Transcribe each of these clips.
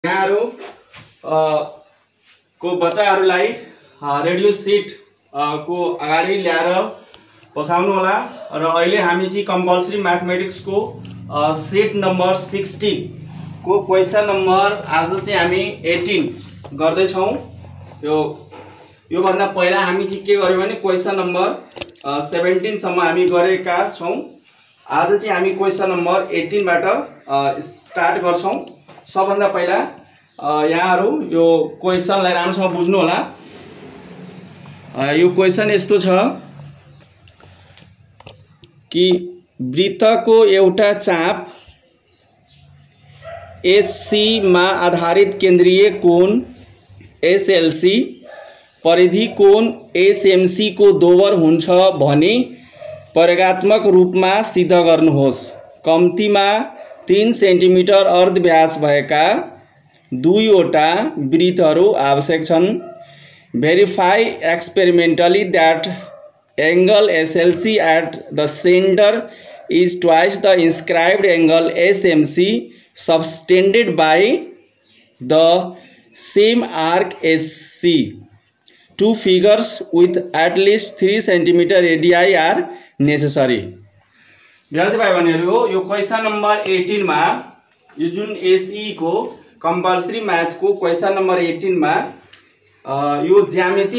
यहाँहरु को बच्चाहरुलाई radio set को अगाडि ल्याएर बसाउनु होला र अहिले हामी चाहिँ कम्पल्सरी म्याथमेटिक्स को सेट नम्बर 16 को क्वेशन नम्बर आज चाहिँ हामी 18 गर्दै छौं। यो भन्दा पहिला हामी चाहिँ के गर्यौं भने क्वेशन नम्बर 17 सम्म हामी गरेका छौं। आज चाहिँ हामी क्वेशन नम्बर 18 बाट स्टार्ट गर्छौं। सबभन्दा पहिला यहाँहरु यो क्वेशनलाई राम्रोसँग बुझ्नु होला। यो क्वेशन यस्तो छ कि वृत्तको एउटा चाप एससी मा आधारित केन्द्रीय कोण एसएलसी परिधि कोण एसएमसी को दोबर हुन्छ भने प्रयोगात्मक रूपमा सिद्ध गर्नुहोस्। कम्तीमा 3 सेन्टिमिटर अर्ध व्यास भएका दुईवटा वृत्तहरू आवश्यक छन्। Verify experimentally that angle SLC at the center is twice the inscribed angle SMC subtended by the same arc SC. Two figures with at least 3 cm radii are necessary. विद्यार्थी भाइ बहिनीहरु हो, यो क्वेशन नम्बर 18 मा यो जुन SE को compulsory math को question number 18 मा यो ज्यामिति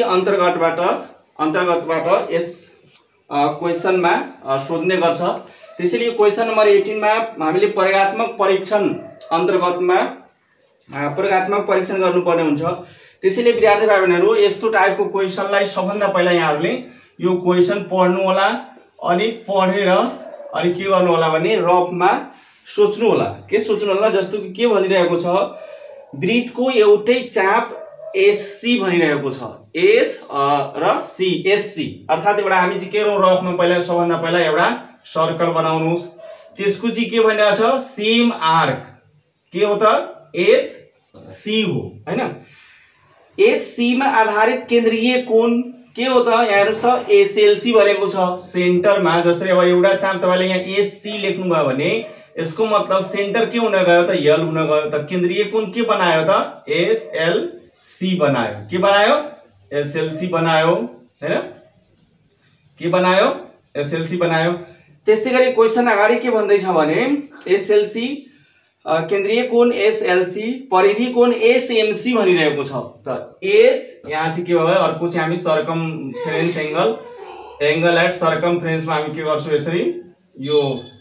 अन्तर्गतबाट यस क्वेशन मा सोध्ने गर्छ। त्यसैले यो क्वेशन नम्बर 18 मा हामीले प्रयोगात्मक परीक्षण अन्तर्गतमा प्रयोगात्मक परीक्षण गर्नुपर्ने हुन्छ। त्यसैले विद्यार्थी भाइ बहिनीहरु यस्तो टाइपको क्वेशनलाई सबभन्दा पहिला यहाँहरुले यो क्वेशन पढ्नु होला अनि पढेर अनि के गर्नु होला भने रफमा सोच्नु होला। के सोच्नु होला जस्तो कि के भनिरहेको छ, वृत्तको एउटै चाप एससी भनिरहेको छ। एस र सी एससी अर्थात एउटा हामी चाहिँ के गरौँ रफमा पहिला सबभन्दा पहिला एउटा सर्कल बनाउनुस्। त्यसको चाहिँ के भनिरहेको छ सेम आर्क के हो त एस सी हो हैन। एससी मा आधारित केन्द्रीय कोण के हो त यहाँ हेर्नुस् त एसएलसी भनेको छ सेन्टरमा। जस्तै अब एउटा चाप तपाईले यहाँ एससी लेख्नु भयो भने यसको मतलब सेन्टर के हुन गयो त यल हुन गयो त केन्द्रीय कोण के बनायो त एसएलसी बनायो। के बनायो एसएलसी बनायो हैन, के बनायो एसएलसी बनायो। त्यसैगरी क्वेशन अगाडि के भन्दै छ भने एसएलसी केन्द्रीय कोण एसएलसी परिधि कोण एसएमसी भनिरहेको छ। त एस यहाँ चाहिँ के भयो अर्को चाहिँ हामी सर्कमफरेन्स एंगल एट सर्कमफरेन्स मा हामी के गर्छौं यसरी यो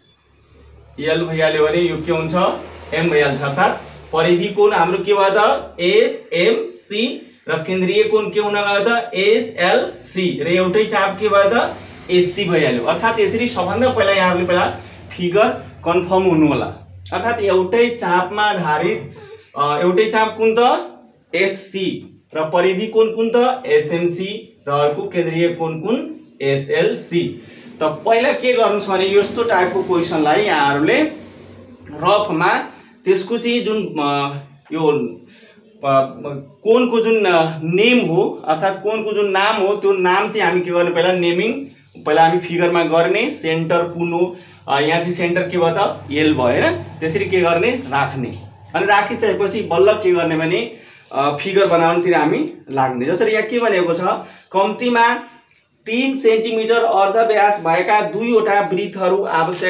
एल भइहाल्यो भने यो के हुन्छ एम भइहाल्छ। अर्थात परिधि कोण हाम्रो के भयो त एसएमसी र केन्द्रीय कोण के हुन गयो त एसएलसी र एउटै चाप के भयो त एससी भइहाल्यो। अर्थात यसरी सबभन्दा पहिला यहाँहरुले पहिला फिगर कन्फर्म हुनु होला। अर्थात एउटै चापमा आधारित एउटै चाप कुन त एससी र परिधि कोण कुन त एसएमसी र अर्को केन्द्रीय कोण कुन एसएलसी। त पहिला के गर्नुस् भने यस्तो टाइपको क्वेशनलाई यहाँहरुले रफमा त्यसको चाहिँ जुन यो कोणको जुन नेम हो अर्थात कोणको जुन नाम हो त्यो नाम चाहिँ हामी के गर्ने पहिला नेमिङ पहिला हामी फिगरमा गर्ने। सेन्टर कुन हो यहाँ चाहिँ सेन्टर के भयो त एल भयो हैन। त्यसरी के गर्ने राख्ने अनि राखिसकेपछि बल्ल के गर्ने भने फिगर बनाउनतिर हामी लाग्ने। जसरी यहाँ के भनेको छ कम्तीमा 3 सेन्टिमिटर अर्ध व्यास भएका दुईवटा वृत्तहरू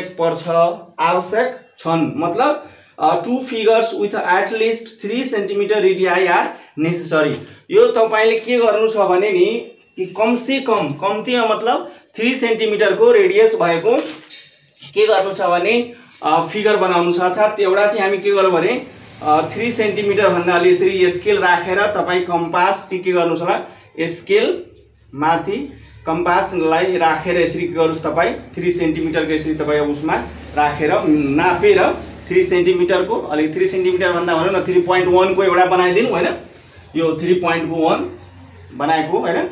आवश्यक छन्। मतलब 2 figures with at least 3 cm radii are necessary। यो तपाईले के गर्नु छ भने नि कि कम से कम कम्तीमा मतलब 3 सेन्टिमिटर को रेडियस भएको के गर्नु छ भने फिगर बनाउनु छ। अर्थात एउटा चाहिँ हामी के गरौँ भने 3 सेन्टिमिटर भन्दा अलि यसरी स्केल राखेर तपाई कम्पास चाहिँ के गर्नुस् होला स्केल माथि कम्पासलाई राखेर यसरी के गर्नुस् तपाई 3 सेन्टिमिटर को यसरी तपाई उसमा राखेर नापेर 3 सेन्टिमिटर को अलि 3 सेन्टिमिटर भन्दा भनौं न 3.1 को एउटा बनाइदिनु हैन। यो 3.1 बनाएको हैन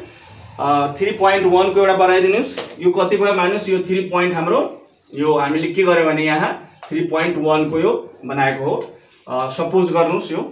3.1 को एउटा बनाइदिनुस्। यो कति भयो मानुस् यो 3 point हाम्रो यो हामीले के गर्यो भने यहाँ 3.1 को यो बनाएको हो सपोज गर्नुस् यो।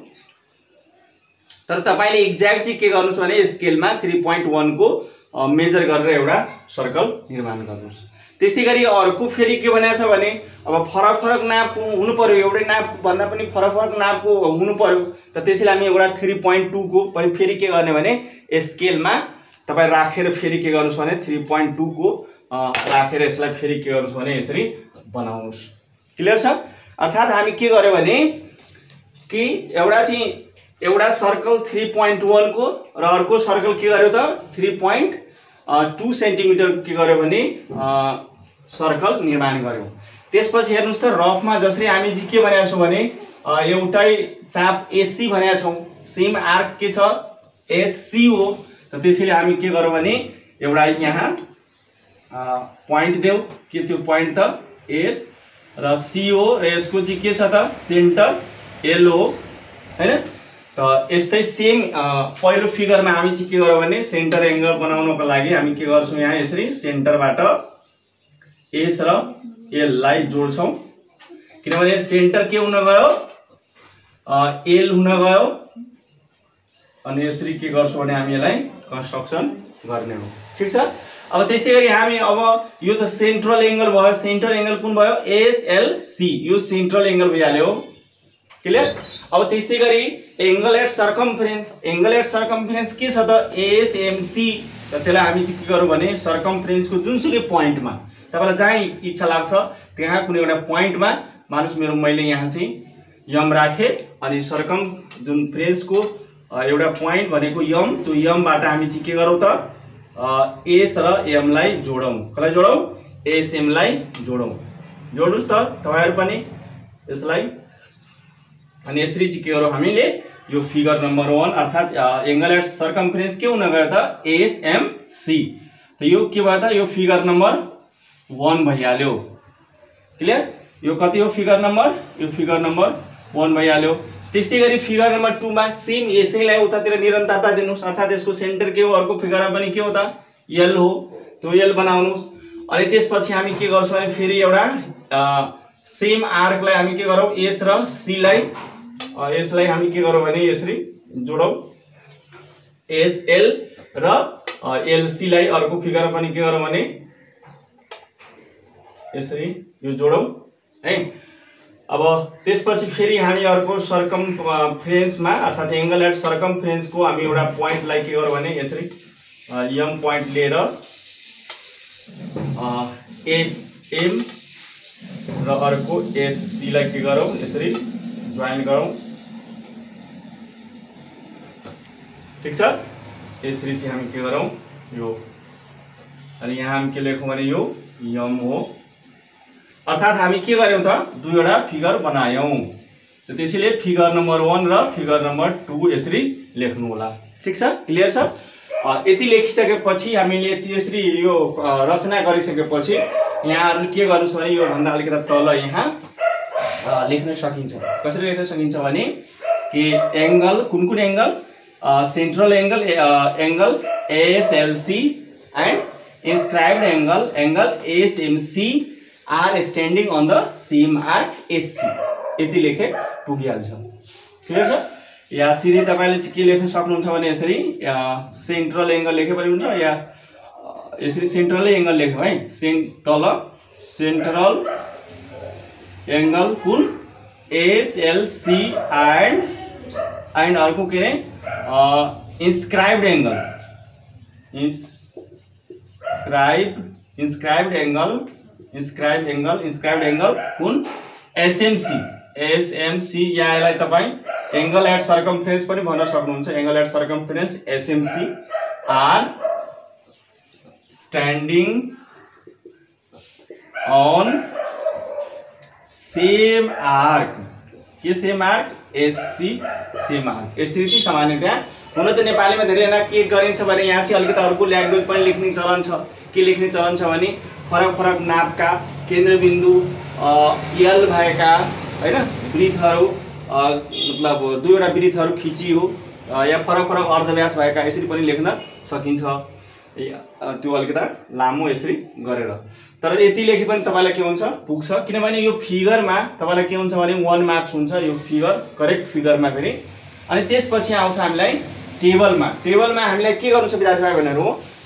तर तपाईले एक्ज्याक्ट चाहिँ के गर्नुस् भने स्केलमा 3.1 को मेजर गरेर एउटा सर्कल निर्माण गर्नुस्। त्यस्तै गरी अर्को फेरि के भनेको छ भने अब फरक फरक नापको हुनु पर्यो, एउटै नाप भन्दा पनि फरक फरक नापको हुनु पर्यो। त त्यसैले हामी एउटा 3.2 को फेरि के गर्ने भने स्केलमा तपाईँ राखेर फेरि के गर्नुहोस् भने 3.2 को राखेर यसलाई फेरि के गर्नुहोस् भने यसरी बनाउनुहोस्। क्लियर छ? अर्थात् हामी के गर्यो भने कि एउटा सर्कल 3.1 को र अर्को सर्कल के गर्यो त 3.2 सेन्टिमिटर के गर्यो भने सर्कल निर्माण गर्यो। त्यसपछि हेर्नुस् त रफमा जसरी हामी चाहिँ के भनेका छौँ भने एउटै चाप एससी भनेका छौँ, सेम आर्क के छ एससी हो। त त्यसैले हामी के गरौँ भने एउटा यहाँ पोइन्ट देऊ, के त्यो पोइन्ट त एस र सी हो र यसको चाहिँ के छ त सेन्टर एल हो हैन। त यस्तै सेम पहिलो फिगरमा हामी चाहिँ के गरौँ भने सेन्टर एंगल बनाउनको लागि हामी के गर्छौँ यहाँ यसरी सेन्टरबाट एस र एल लाई जोड्छौँ, किनभने सेन्टर के हुन गयो एल हुन गयो। अनि यसरी के गर्छौँ भने हामी यसलाई कन्स्ट्रक्सन गर्ने हो। ठीक छ? अब त्यस्तै गरी हामी अब यो त सेन्ट्रल एंगल भयो, सेन्ट्रल एंगल कुन भयो एसएलसी, यो सेन्ट्रल एंगल भइहाल्यो। क्लियर? अब त्यस्तै गरी angle at circumference, angle at circumference के छ त एसएमसी। त त्यसलाई हामी चाहिँ के गरौँ भने सर्कम्फरेन्सको जुनसुकै पोइन्टमा तपाईलाई जहाँ इच्छा लाग्छ त्यहाँ कुनै एउटा पोइन्टमा मानुस मेरो मैले यहाँ चाहिँ यम राखे अनि सर्कम जुन फ्रेन्सको एउटा पोइन्ट भनेको यम, त्यो यमबाट हामी चाहिँ के गरौँ त एस र एम लाई जोडौँ। कसलाई जोडौँ? एस एम लाई जोडौँ। जोड्नुस् त तपाईहरु पनि यसलाई। अनि यसरी चाहिँ के गरौँ हामीले यो फिगर नम्बर 1 अर्थात् एंगल एट सर्कम्फरेन्स के हुन गयो त एसएमसी। त यो के भयो त यो फिगर नम्बर 1 भइहाल्यो। क्लियर? यो कति हो फिगर नम्बर? यो फिगर नम्बर 1 भइहाल्यो। त्यस्तै गरी फिगर नम्बर 2 मा सेम यसैलाई उतातिर निरन्तरता दिनुस्, अर्थात् यसको सेन्टर के हो, अर्को फिगरमा पनि के हो त एल हो, त्यो एल बनाउनुस्। अनि त्यसपछि हामी के गर्छौँ भने फेरि एउटा सेम आर्कलाई हामी के गरौँ एस र सी लाई यसलाई हामी के गरौँ भने यसरी जोडौँ, एस एल र एल सी लाई अर्को फिगरमा पनि के गरौँ भने यसरी यो जोडौँ है। अब त्यसपछि फेरि हामी अर्को सर्कम्फरेन्समा अर्थात् एंगल एट सर्कम्फरेन्सको हामी एउटा पोइन्टलाई के गरौँ भने यसरी यम पोइन्ट लिएर एसएम र अर्को एससी लाई के गरौँ यसरी जोइन गरौँ। ठीक छ? यसरी चाहिँ हामी के गरौँ यो, अनि यहाँ हामी के लेखौँ भने यो यम हो। अर्थात् हामी के गर्यौं त दुईवटा फिगर बनायौं। त्यसैले फिगर नम्बर 1 र फिगर नम्बर 2 यसरी लेख्नु होला। ठीक छ? क्लियर छ? यति लेखिसकेपछि हामीले त्यसरी यो रचना गरिसकेपछि यहाँहरु के गर्नुस् भने यो भन्दा अलिकति तल यहाँ लेख्न सकिन्छ। कसरी लेख्न सकिन्छ भने कि एंगल कुन angle central angle angle ASLC and inscribed angle ASMC are standing on the same arc SC. यति लेखे पुगिहाल्छ। क्लियर छ? या सिधै तपाईले चाहिँ के लेख्न सक्नुहुन्छ भने यसरी सेन्ट्रल एंगल लेखे पनि हुन्छ या यसरी सेन्ट्रल एंगल लेख्यो है। तल सेन्ट्रल एंगल कुन एएसएलसी एन्ड अर्को के रे इन्स्क्राइब्ड एंगल कुन एसएमसी या यसलाई तपाई एंगल एट सर्कम्फरेन्स पनि भन्न सक्नुहुन्छ। Angle at circumference SMC are standing on same arc के same arc SC same arc. यसरी चाहिँ सामान्यतया हुन त नेपालीमा धेरै के गरिन्छ भने यहाँ चाहिँ अलिकति अर्को ल्याङ्ग्वेज पनि लेख्ने चलन छ। के लेख्ने चलन छ भने फरक नापका केन्द्रबिन्दु एल भएका हैन वृत्तहरू मतलब दुईवटा वृत्तहरू खिचियो या फरक अर्धव्यास भएका यसरी पनि लेख्न सकिन्छ। त्यो अलिकति लामो यसरी गरेर तर यति लेखे पनि तपाईलाई के हुन्छ पुग्छ। किनभने यो फिगरमा तपाईलाई के हुन्छ भने 1 मार्क्स हुन्छ यो फिगर करेक्ट फिगरमा फेरि। अनि त्यसपछि आउँछ हामीलाई टेबलमा। टेबलमा हामीलाई के गर्नु छ विद्यार्थी भाइ भनेर हो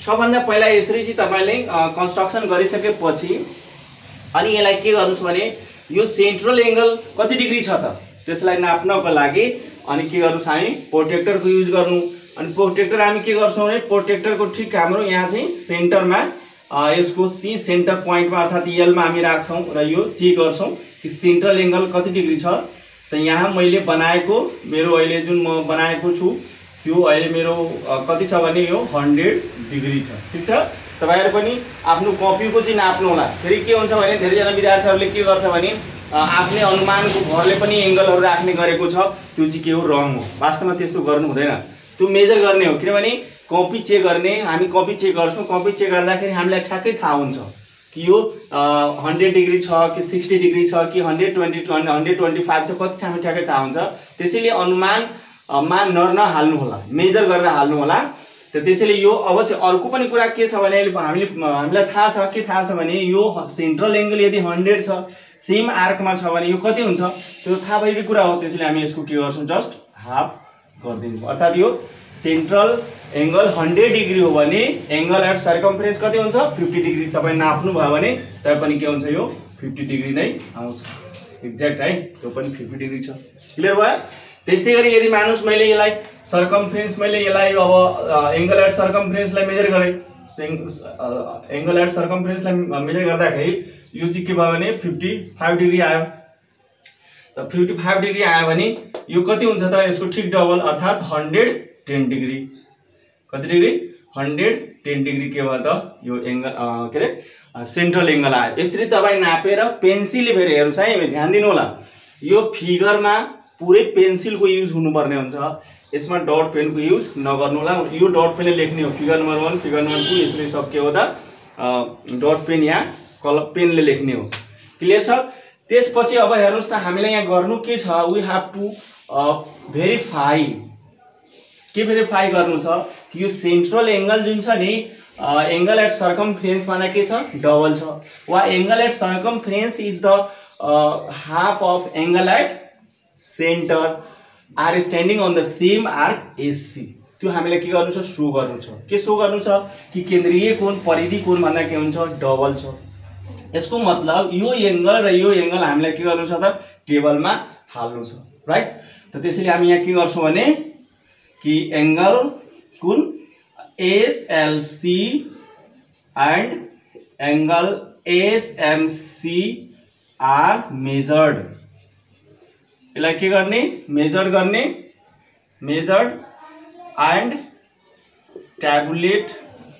सबभन्दा पहिला यसरी चाहिँ तपाईले कन्स्ट्रक्सन गरिसकेपछि अनि यसलाई के गर्नुस् भने यो सेन्ट्रल एंगल कति डिग्री छ त त्यसलाई नाप्नको लागि अनि के गर्नुस् हामी प्रोट्रेक्टरको युज गर्नु। अनि प्रोट्रेक्टर हामी के गर्छौं भने प्रोट्रेक्टरको ठिक हाम्रो यहाँ चाहिँ सेन्टरमा यसको चाहिँ सेन्टर पोइन्टमा अर्थात एल मा हामी राख्छौं र यो चेक गर्छौं कि सेन्ट्रल एंगल कति डिग्री छ। त यहाँ मैले बनाएको मेरो अहिले जुन म बनाएको छु त्यो अहिले मेरो कति छ भने यो 100 डिग्री छ। ठीक छ, तपाईहरु पनि आफ्नो कपीको चाहिँ नाप्नु होला। फेरि के हुन्छ भने धेरै जना विद्यार्थीहरुले के गर्छ भने आफ्नै अनुमानको भरले पनि एंगलहरु राख्ने गरेको छ, त्यो चाहिँ के हो रङ हो। वास्तवमा त्यस्तो गर्नु हुँदैन, त्यो मेजर गर्ने हो। किनभने कपी चेक गर्ने, हामी कपी चेक गर्छौं, कपी चेक गर्दाखेरि हामीलाई ठ्याक्कै थाहा हुन्छ कि यो 100 डिग्री छ कि 60 डिग्री छ कि 120 125 छ, कति छ हामी ठ्याक्कै थाहा हुन्छ। त्यसैले अनुमान मा नहाल्नु होला, मेजर गरेर हाल्नु होला। त त्यसैले यो अब चाहिँ अर्को पनि कुरा के छ भने हामीलाई थाहा छ, के थाहा छ भने यो सेन्ट्रल एंगल यदि 100 छ, सेम आर्कमा छ भने यो कति हुन्छ त्यो थाहा भएकै कुरा हो। त्यसैले हामी यसको के गर्छौं जस्ट हाफ गरिदिन्छौं। अर्थात यो सेन्ट्रल एंगल 100 डिग्री हो भने एंगल एट सर्कम्फरेन्स कति हुन्छ 50 डिग्री। तपाई नाप्नु भयो भने तै पनि के हुन्छ यो 50 डिग्री नै आउँछ एक्ज्याक्ट है, त्यो पनि 50 डिग्री छ। क्लियर भयो। त्यस्तै गरी यदि मानुस मैले यसलाई सर्कम्फरेन्स मैले यसलाई अब एंगल एट सर्कम्फरेन्सलाई मेजर गरे, एंगल एट सर्कम्फरेन्सलाई मेजर गर्दाखेरि यो चाहिँ के भयो भने 55 डिग्री आयो। त 55 डिग्री आयो भने यो कति हुन्छ त यसको ठिक डबल अर्थात 110 डिग्री। कति डिग्री 110 डिग्री के भयो त यो एंगल के रे सेन्ट्रल एंगल आयो। यसरी तपाई नापेर पेन्सिलले फेरि हेर्नुस् है, ध्यान दिनु होला। यो फिगरमा पुरै पेन्सिलको युज हुनुपर्ने हुन्छ, यसमा डट पेनको युज नगर्नु होला। यो डट पेनले लेख्ने हो फिगर नम्बर 1 फिगर नम्बर 2 यसले सक्यो हो त डट पेन या कलर पेनले लेख्ने हो। क्लियर छ। त्यसपछि अब हेर्नुस् त हामीलाई यहाँ गर्नु के छ, वी हैव टु भेरिफाई। के भेरिफाई गर्नु छ कि यो सेन्ट्रल एंगल जुन छ नि एंगल एट सर्कम्फरेन्स माने के छ डबल छ, वा angle at circumference is the half of angle at centre are standing on the same arc SC. त्यो हामीले के गर्नु छ शो गर्नु छ। के शो गर्नु छ कि केन्द्रीय कोण परिधि कोण भन्दा के हुन्छ डबल छ। यसको मतलब यो एंगल र यो एंगल हामीलाई के गर्नु छ त टेबलमा हाल्नु छ, राइट। त त्यसैले हामी यहाँ के गर्छौं भने कि एंगल कुन SLC and angle SMC are measured. यसलाई के गर्ने मेजर गर्ने, measured and tabulate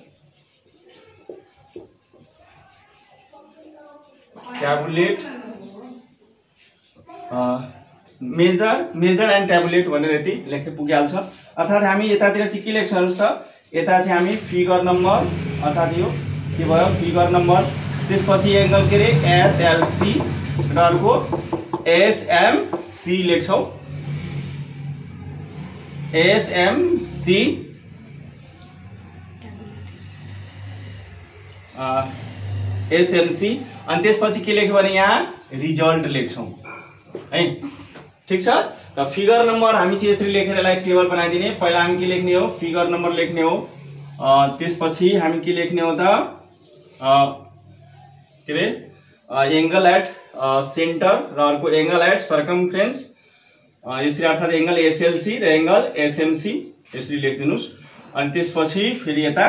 measure and tabulate भनेर यति लेख्न पुगिहाल्छ। अर्थात हामी यतातिर चाहिँ के लेख्छौं हेर्नुस् त, यता चाहिँ हामी फिगर नम्बर अर्थात यो के भयो फिगर नम्बर, त्यसपछि एंगल के रे एसएलसी र अर्को एसएमसी लेख्छौं। एसएमसी एसएमसी अनि त्यसपछि के लेख्यो भने यहाँ रिजल्ट लेख्छौं है। ठीक छ। त फिगर नम्बर हामी चाहिँ यसरी लेखेर यसलाई टेबल बनाइदिने। पहिला हामी के लेख्ने हो फिगर नम्बर लेख्ने हो, त्यसपछि हामी के लेख्ने हो त के रे एंगल एट सेन्टर र अर्को एंगल एट सर्कम्फरेन्स, यसरी अर्थात एंगल एसएलसी र एंगल एसएमसी यसरी लेखिदिनुस्। अनि त्यसपछि फेरि यता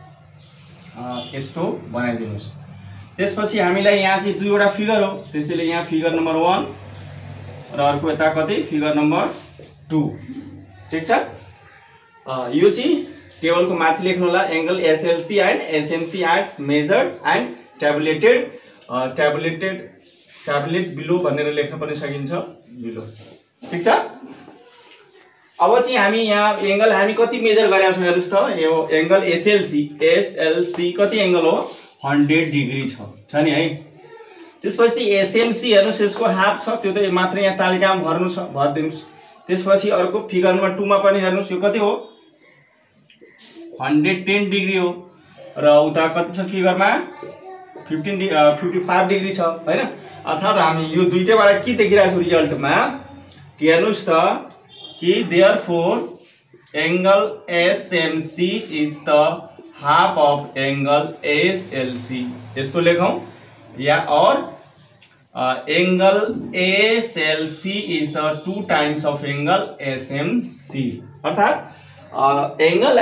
यस्तो बनाइदिनुस्। त्यसपछि हामीलाई यहाँ चाहिँ दुईवटा फिगर हो, त्यसैले यहाँ फिगर नम्बर 1 र अर्को यता कतै फिगर नम्बर 2। ठीक छ। यो चाहिँ टेबलको माथि लेख्नु होला angle SLC and SMC at measured and tabulate below भनेर लेख्न पनि सकिन्छ बिलो। ठीक छ। अब चाहिँ हामी यहाँ एंगल हामी कति मेजर गरेका छौं हेर्नुस् त, यो एंगल एसएलसी कति एंगल हो 100 डिग्री छ नि है। त्यसपछि एसएमसी हेर्नुस् यसको हाफ छ, त्यो त मात्र यहाँ तालिकामा भर्नु छ भर्दिनुस्। त्यसपछि अर्को फिगर नम्बर 2 मा पनि हेर्नुस् यो कति हो 110 डिग्री हो र उता कति छ फिगरमा 55 डिग्री छ हैन। अर्थात हामी यो दुईटैबाट के देखिरहेको छु रिजल्टमा कि हेर्नुस् त कि therefore angle SMC is the half of angle SLC यस्तो लेखौं या और angle SLC is the 2 times of angle SMC अर्थात angle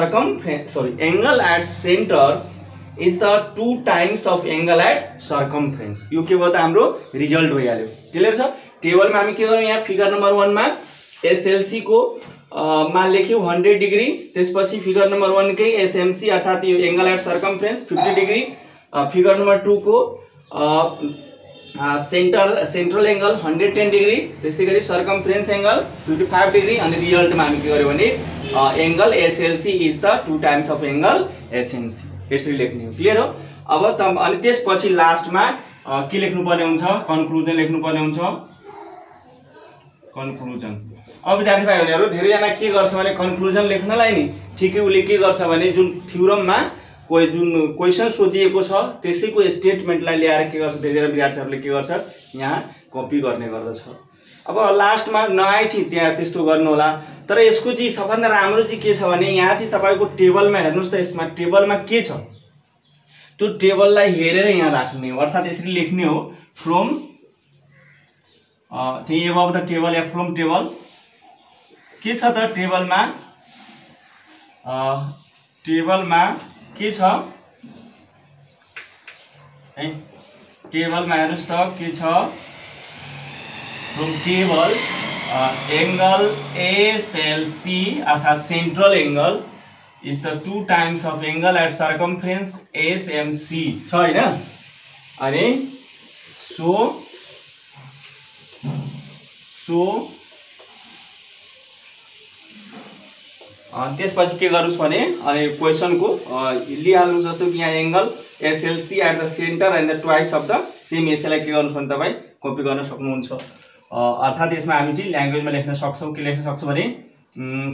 at centre is the 2 times of angle at circumference यो के भयो त हाम्रो रिजल्ट भइहाल्यो क्लियर छ टेबलमा हामी के गर्यौं यहाँ फिगर नम्बर 1 मा एसएलसी को मा लेख्यौं 100 डिग्री त्यसपछि फिगर नम्बर 1 कै एसएमसी अर्थात यो angle at circumference 50 degree figure number 2 को सेंट्रल एंगल 110 डिग्री त्यसैगरी सर्कमफ्रेंस एंगल 55 डिग्री अनि रिजल्टमा हामी के गर्यौं भने angle SLC is the 2 times of angle SMC यसरी लेख्ने हो क्लियर हो अब अनि त्यसपछि लास्टमा के लेख्नु पर्ने हुन्छ कन्क्लुजन लेख्नु पर्ने हुन्छ कन्क्लुजन अब विद्यार्थी भाइहरुहरु धेरै जना के गर्छ भने कन्क्लुजन लेख्नलाई नि ठिकै उले के गर्छ भने जुन थ्योरममा कोही जुन क्वेशन सोधिएको छ त्यसैको स्टेटमेन्टलाई ल्याएर के गर्छ धेरै विद्यार्थीहरुले के गर्छ यहाँ कपी गर्ने गर्दछ अब लास्टमा नआइ चाहिँ त्यहाँ त्यस्तो गर्नु होला तर यसको चाहिँ सबभन्दा राम्रो चाहिँ के छ भने यहाँ चाहिँ तपाईको टेबलमा हेर्नुस् त यसमा टेबलमा के छ त्यो टेबललाई हेरेर यहाँ राख्ने हो अर्थात यसरी लेख्ने हो फ्रम चाहिँ एबभ द टेबल या फ्रम टेबल के छ त टेबलमा के छ है टेबलमा हेर्नुस् त के छ फ्रम टेबल एंगल एसएलसी अर्थात central angle is the 2 times of angle at circumference SMC छ हैन अनि सो त्यसपछि के गर्नुस् भने अनि क्वेशन को लिहाल्नु जस्तो कि यहाँ angle SLC at the centre and the twice of the same यसैलाई के गर्नुस् भने तपाई कपी गर्न सक्नुहुन्छ अर्थात यसमा हामी चाहिँ ल्याङ्ग्वेजमा लेख्न सक्छौं के लेख्न सक्छौं भने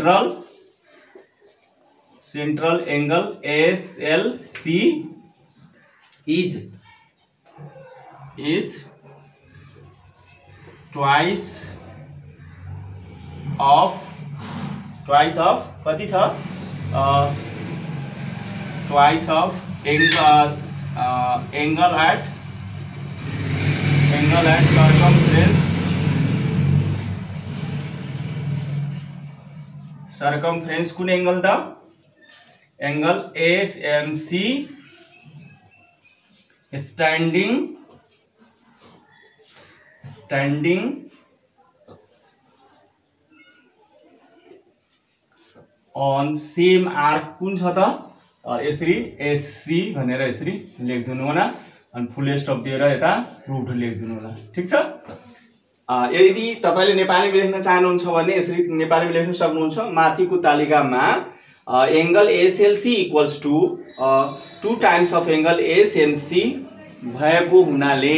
central angle SLC is twice of कति छ twice of angle at circumference कुन angle the angle SMC standing on same arc कुन छ त यसरी एससी भनेर यसरी लेखिदिनु होला अनि फुल स्टप दिएर यता प्रुफ लेखिदिनु होला ठीक छ यदि तपाईले नेपालीमा लेख्न चाहनुहुन्छ भने यसरी नेपालीमा लेख्न सक्नुहुन्छ माथिको तालिकामा angle SLC equals to 2 times of angle SMC भएको हुनाले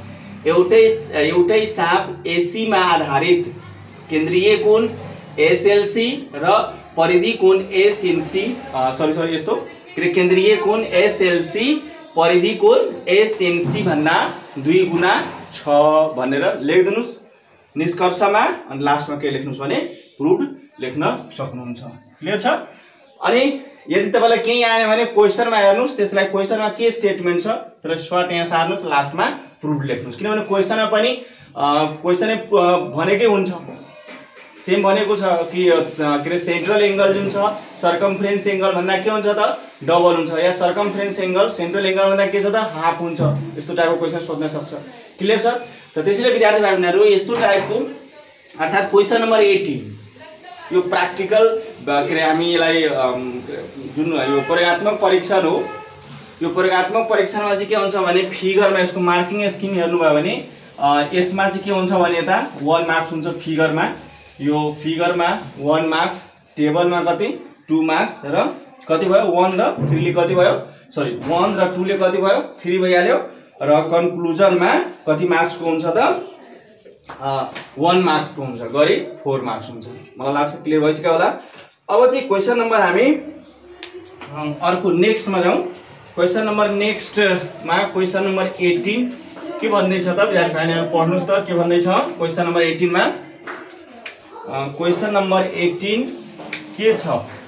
एउटै चाप एसी मा आधारित केन्द्रीय कोण एसएलसी र परिधि कोण एसएमसी सरी यस्तो केन्द्रीय कोण एसएलसी परिधि कोण एसएमसी भन्दा 2 गुना छ भनेर लेखिदिनुस् निष्कर्षमा अनि लास्टमा के लेख्नुस् भने प्रुफ लेख्न सक्नुहुन्छ क्लियर छ अनि यदि तपाईलाई केही आएन भने क्वेशनमा हेर्नुस् त्यसलाई क्वेशनमा के स्टेटमेन्ट छ तर सर्ट यहाँ सार्नुस् लास्टमा प्रुफ लेख्नुस् किनभने क्वेशनमा पनि क्वेशनले भनेकै हुन्छ सेम भनेको छ कि के सेंट्रल एंगल जुन छ सर्कमफ्रेंस एंगल भन्दा के हुन्छ त डबल हुन्छ या सर्कमफ्रेंस एंगल सेंट्रल एंगल भन्दा के छ त हाफ हुन्छ यस्तो टाइपको क्वेशन सोध्न सक्छ क्लियर छ त त्यसैले विद्यार्थी भाइहरुहरु यस्तो टाइपको अर्थात क्वेशन नम्बर 18 यो प्र्याक्टिकल के हामीलाई जुन यो प्रयोगात्मक परीक्षण हो यो प्रयोगात्मक परीक्षणमा चाहिँ के हुन्छ भने फिगरमा यसको मार्किङ स्किम हेर्नु भयो भने यसमा चाहिँ के हुन्छ भने यता 1 मार्क्स हुन्छ फिगरमा यो फिगरमा 1 मार्क्स टेबलमा कति 2 मार्क्स र कति भयो 1 र 3 ले कति भयो सरी 1 र 2 ले कति भयो 3 भइहाल्यो र कन्क्लुजनमा कति मार्क्स को हुन्छ त 1 मार्क्स को हुन्छ गरी 4 मार्क्स हुन्छ मलाई लाग्छ क्लियर भइसक्यो होला अब चाहिँ क्वेशन नम्बर हामी अर्को नेक्स्ट मा जाउँ क्वेशन नम्बर नेक्स्ट मा क्वेशन नम्बर 18 के भन्दै छ त विद्यार्थी भाइहरु पढ्नुस् त के भन्दै छ क्वेशन नम्बर 18 मा क्वेशन नम्बर 18 के छ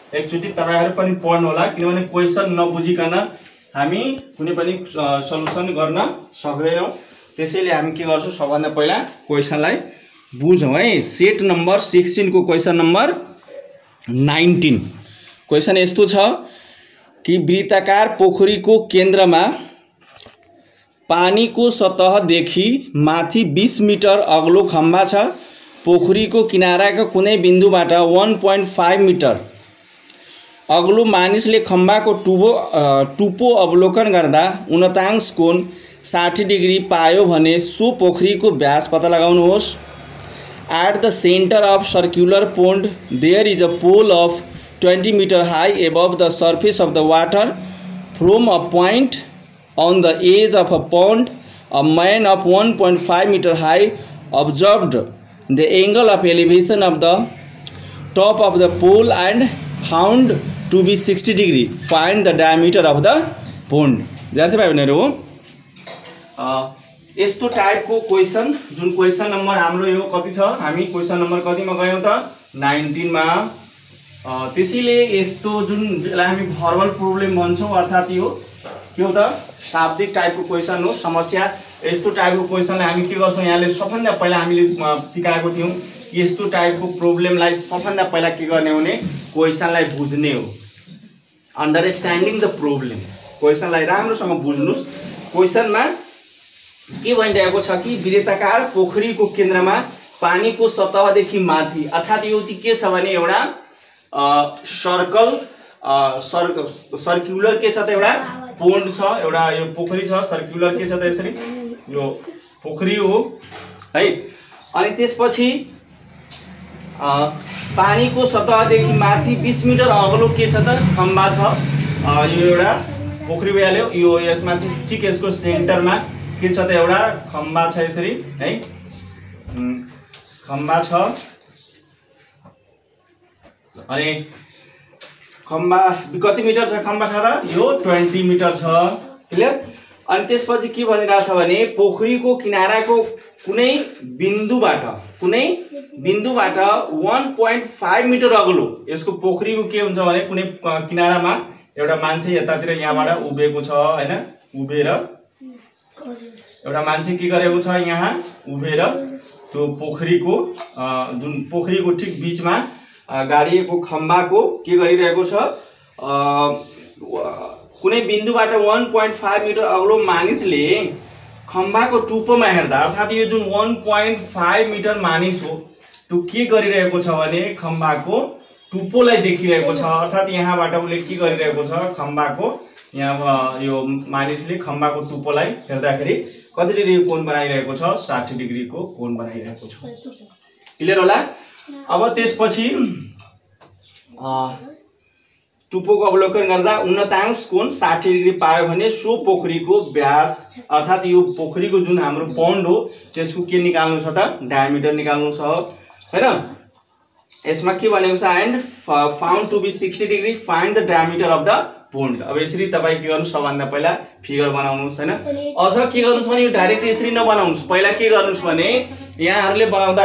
एकचोटि तपाईहरु पनि पढ्नु होला, किनभने क्वेशन नबुझिकन हामी कुनै पनि सल्युसन गर्न सक्दैनौं। त्यसैले हामी के गर्छौं, सबभन्दा पहिला क्वेशनलाई बुझौं है। सेट नम्बर 16 को क्वेशन नम्बर 19। क्वेशन यस्तो छ कि वृत्ताकार पोखरीको केन्द्रमा पानीको सतहदेखि माथि 20 मिटर अग्लो खम्बा छ। पोखरीको किनाराको कुनै बिन्दुबाट 1.5 मिटर अग्लो मानिसले खम्बाको टुप्पो अवलोकन गर्दा 49 कोण 60 डिग्री पायो भने सो पोखरीको व्यास पत्ता लगाउनुहोस्। At the center of circular pond there is a pole of 20 meter high above the surface of the water. From a point on the edge of a pond, a man of 1.5 meter high observed the angle of elevation of the top of the pole and found to be 60 degree. Find the diameter of the pond. विद्यार्थी भाइ बहनहरु यस्तो टाइपको question, जुन question number हाम्रो यो कति छ, हामी क्वेशन नम्बर कतिमा गयौं त 19 मा। त्यसैले यस्तो जुन जसलाई हामी भर्बल प्रब्लम भन्छौं, अर्थात यो के हो त शाब्दिक टाइपको क्वेशन हो, समस्या। यस्तो टाइपको क्वेशनलाई हामी के गर्छौं, यहाँले सबभन्दा पहिला हामीले सिकाएको थियौं, यस्तो टाइपको प्रब्लमलाई सबभन्दा पहिला के गर्ने हुने, क्वेशनलाई बुझ्ने हो। अन्डरस्ट्यान्डिङ द प्रब्लम, क्वेशनलाई राम्रोसँग बुझ्नुस्। क्वेशनमा के भनिरहेको छ कि वृत्ताकार पोखरीको केन्द्रमा पानीको सतहदेखि माथि, अर्थात यो चाहिँ के छ भने एउटा सर्कुलर के छ त, एउटा पोन्ड छ, एउटा यो पोखरी छ, सर्कुलर के छ त, यसरी यो पोखरी हो है। अनि त्यसपछि पानीको सतहदेखि माथि 20 मिटर अग्लो के छ त, खम्बा छ। यो एउटा पोखरी भइहाल्यो। यो यसमा चाहिँ ठिक यसको सेन्टरमा के छ त, एउटा खम्बा छ, यसरी है, खम्बा छ। अनि खम्बा कति मिटर छ, खम्बा छ त, यो 20 मिटर छ। क्लियर। अनि त्यसपछि के भनिरहेछ भने पोखरीको किनाराको कुनै बिन्दुबाट 1.5 मिटर अग्लो, यसको पोखरीको के हुन्छ भने कुनै किनारामा एउटा मान्छे यतातिर यहाँबाट उभिएको छ हैन, उभिएर एउटा मान्छे के गरेको छ, यहाँ उभिएर त्यो पोखरीको जुन पोखरीको ठिक बीचमा गाडिएको खम्बाको के गरिरहेको छ, कुनै बिन्दुबाट 1.5 मिटर अग्लो मानिसले खम्बाको टुप्पोमा हेर्दा, अर्थात यो जुन 1.5 मिटर मानिस हो त्यो के गरिरहेको छ भने खम्बाको टुप्पोलाई देखिरहेको छ। अर्थात यहाँबाट उसले के गरिरहेको छ, खम्बाको यहाँ यो मानिसले खम्बाको टुप्पोलाई हेर्दाखेरि कति डिग्री कोण बनाइरहेको छ, 60 डिग्री को कोण बनाइरहेको छ। क्लियर होला। अब त्यसपछि टुप्पोको अवलोकन गर्दा 49 कोण 60 डिग्री पायो भने सो पोखरीको व्यास, अर्थात यो पोखरीको जुन हाम्रो पन्ड हो त्यसको के निकाल्नु छ त, डायमिटर निकाल्नु छ हैन। यसमा के भनेको छ, and found to be 60 degree, find the diameter of the pond. अब यसरी तपाई के गर्नुस्, सबभन्दा पहिला फिगर बनाउनुस् हैन। अझ के गर्नुस् भने यो डाइरेक्ट यसरी नबनाउनुस्, पहिला के गर्नुस् भने यहाँहरुले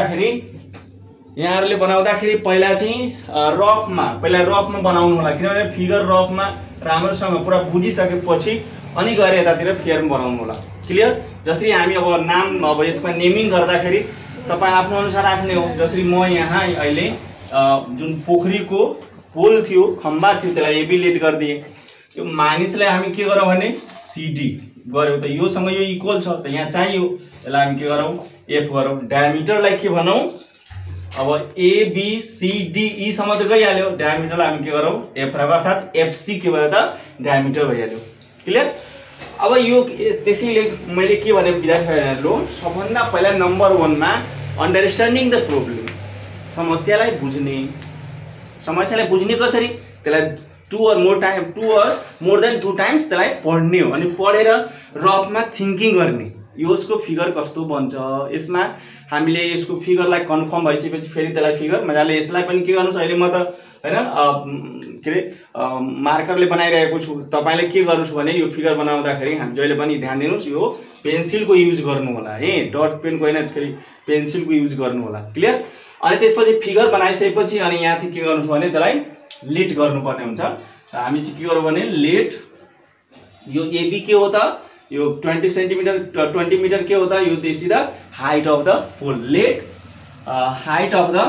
बनाउँदाखेरि पहिला चाहिँ रफमा बनाउनु होला, किनभने फिगर रफमा राम्रोसँग पुरा बुझिसकेपछि अनि गएर यतातिर फिगर बनाउनु होला। क्लियर। जसरी हामी अब नाम, अब यसमा नेमिङ गर्दाखेरि तपाई आफ्नो अनुसार राख्ने हो। जसरी म यहाँ अहिले जुन पोखरीको पोल थियो, खम्बा थियो, त्यसलाई एबी लेट गरिदिए। यो मानिसलाई हामी के गरौँ भने सीडी गर्यौं त, योसँग यो इक्वल छ त यहाँ चाहियो, यसलाई हामी के गरौँ, एफ गरौँ। डायमिटरलाई के भनौँ, अब ABCDE सम्म त गइहाल्यो, डायमिटरलाई हामी के गरौँ, एफ राखौँ, अर्थात FC के भयो त, डायमिटर भइहाल्यो। क्लियर। अब यो त्यसैले मैले के भने विद्यार्थीहरुले सबभन्दा पहिला नम्बर 1 मा अन्डरस्ट्यान्डिङ द प्रब्लम, समस्यालाई बुझ्ने कसरी, त्यसलाई 2 or more than 2 टाइम्स त्यसलाई पढ्ने हो। अनि पढेर रफमा थिंकिङ गर्ने, यसको फिगर कस्तो बन्छ, यसमा हामीले यसको फिगरलाई कन्फर्म भइसकेपछि फेरि त्यसलाई फिगर मजाले, यसलाई पनि के गर्नुस्, अहिले म त हैन के रे मार्करले बनाइरहेको छु। तपाईले के गर्नुस् भने यो फिगर बनाउँदाखेरि हामी जहिले पनि ध्यान दिनुस्, यो पेन्सिलको युज गर्नु होला है, डट पेनको हैन, फेरि पेन्सिलको युज गर्नु होला। क्लियर। अनि त्यसपछि फिगर बनाइसकेपछि अनि यहाँ चाहिँ के गर्नु भने त्यसलाई लेट गर्नुपर्ने हुन्छ। हामी चाहिँ के गरौँ भने लेट यो एबी के हो त यो 20 सेन्टिमिटर 20 मिटर के हो त यो this is the height of the pole. Let height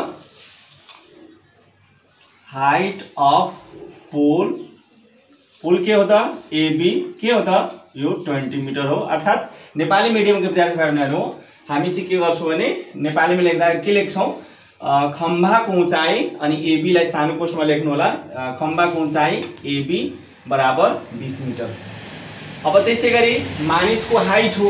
of pole pole के हो त एबी के हो त यो 20 मिटर हो। अर्थात नेपाली मिडियमको विद्यार्थी भाइहरुहरू हामी चाहिँ के गर्छौं भने नेपालीमा लेख्दा के लेख्छौं खम्बाको उचाइ अनि एबी लाई सानो कोष्ठमा लेख्नु होला। खम्बाको उचाइ एबी बराबर 20 मिटर। अब त्यस्तै गरी मानिसको हाइट हो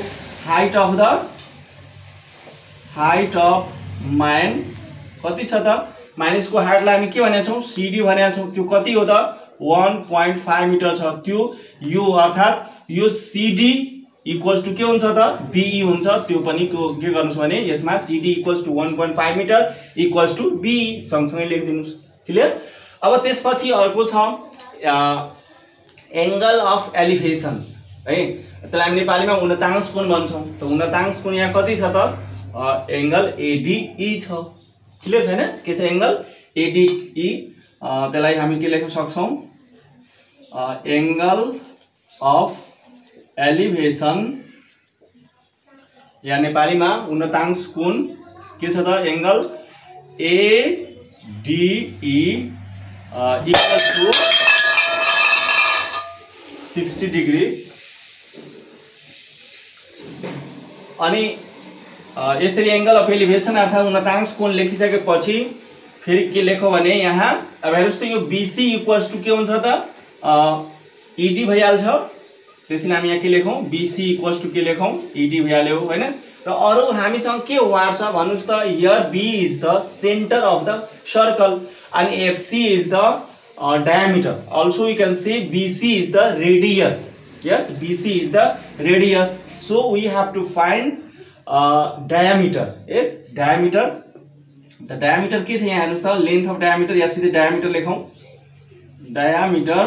हाइट अफ म्यान कति छ त मानिसको हाइटलाई हामी के भनेका छौं सीडी भनेका छौं। त्यो कति हो त 1.5 मिटर छ। त्यो यो अर्थात यो सीडी इक्वल्स टु के हुन्छ त बीई हुन्छ। त्यो पनि के गर्नुस् भने यसमा CD equals to 1.5 metre equals to BE सँगसँगै लेखिदिनुस्। क्लियर। अब त्यसपछि अर्को छ एंगल अफ एलिभेसन है। त्यसलाई हामी नेपालीमा उन्नतांश कोण भन्छौं। त उन्नतांश कोण यहाँ कति छ त एंगल एडीई छ। क्लियर छैन के छ एंगल एडीई। त्यसलाई हामी के लेख्न सक्छौं एंगल अफ एलिभेसन या नेपालीमा उन्नतांश कोण के छ त angle ADE equal to 60 degree. अनि यसरी एंगल अफ एलिभेसन अर्थात उन्नतांश कोण लेखिसकेपछि फेरि के लेखौ भने यहाँ अब हेर्नुस् त यो बीसी इक्वल्स टु के हुन्छ त ईडी भइहाल्छ। त्यसैले हामी यहाँ के लेखौं बीसी इक्वल्स टु के लेखौं ईडी भइहाल्यो हैन। र अरु हामीसँग के वार छ भन्नुस् त here B is the centre of the circle and FC is the diameter. Also you can say BC is the radius. Yes, BC is the radius. So we have to find diameter. Yes, diameter. The diameter के छ यहाँ हेर्नुस् त length of diameter या सिधै diameter लेखौं। diameter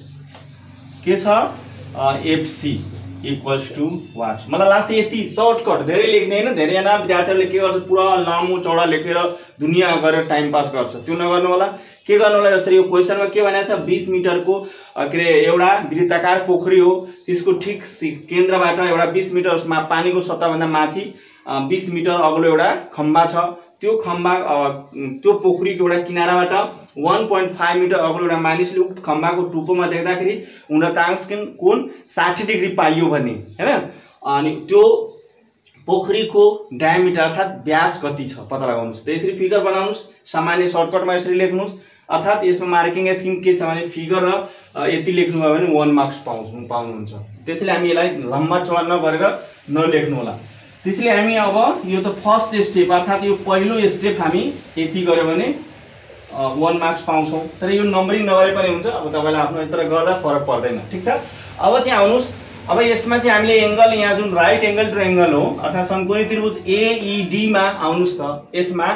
के छ FC equals to what? मलाई लाग्छ यति सर्टकट धेरै लेख्ने हैन। धेरै जना विद्यार्थीहरुले के गर्छ पुरा लामो चौडा लेखेर दुनिया गरेर टाइम पास गर्छ। त्यो नगर्नु होला। के गर्नु होला जस्तै यो क्वेशनमा के भनेको छ 20 मिटरको के रे एउटा वृत्ताकार पोखरी हो। त्यसको ठीक केन्द्रबाट एउटा 20 मिटर पानीको सतह भन्दा माथि 20 मिटर अग्लो एउटा खम्बा छ। त्यो खम्बा त्यो पोखरीको एउटा किनाराबाट 1.5 मिटर अग्लो एउटा मानिसले उक्त खम्बाको टुप्पोमा देख्दाखेरि उन्नतांश कोण 60 डिग्री पाइयो भन्ने हैन। अनि त्यो पोखरीको डायमिटर अर्थात व्यास कति छ पत्ता लगाउनुस्। त्यसरी फिगर बनाउनुस्। सामान्य सर्टकटमा यसरी लेख्नुस्। अर्थात यसमा मार्किङ स्किम के छ भने फिगर र यति लेख्नु भयो भने 1 मार्क्स पाउनुहुन्छ। त्यसैले हामी यसलाई लम्बा चौडा नगरेर नलेख्नु होला। त्यसैले हामी अब यो त फर्स्ट स्टेप अर्थात यो पहिलो स्टेप हामी यति गर्यो भने 1 मार्क्स पाउँछौं। तर यो नम्बरिङ नगरे पनि हुन्छ। अब तपाईलाई आफ्नो यत्र गर्दा फरक पर्दैन। ठीक छ। अब चाहिँ आउनुस्। अब यसमा चाहिँ हामीले एंगल यहाँ जुन राइट एंगल ट्रायंगल हो अर्थात समकोणी त्रिभुज एईडी मा आउनुस् त यसमा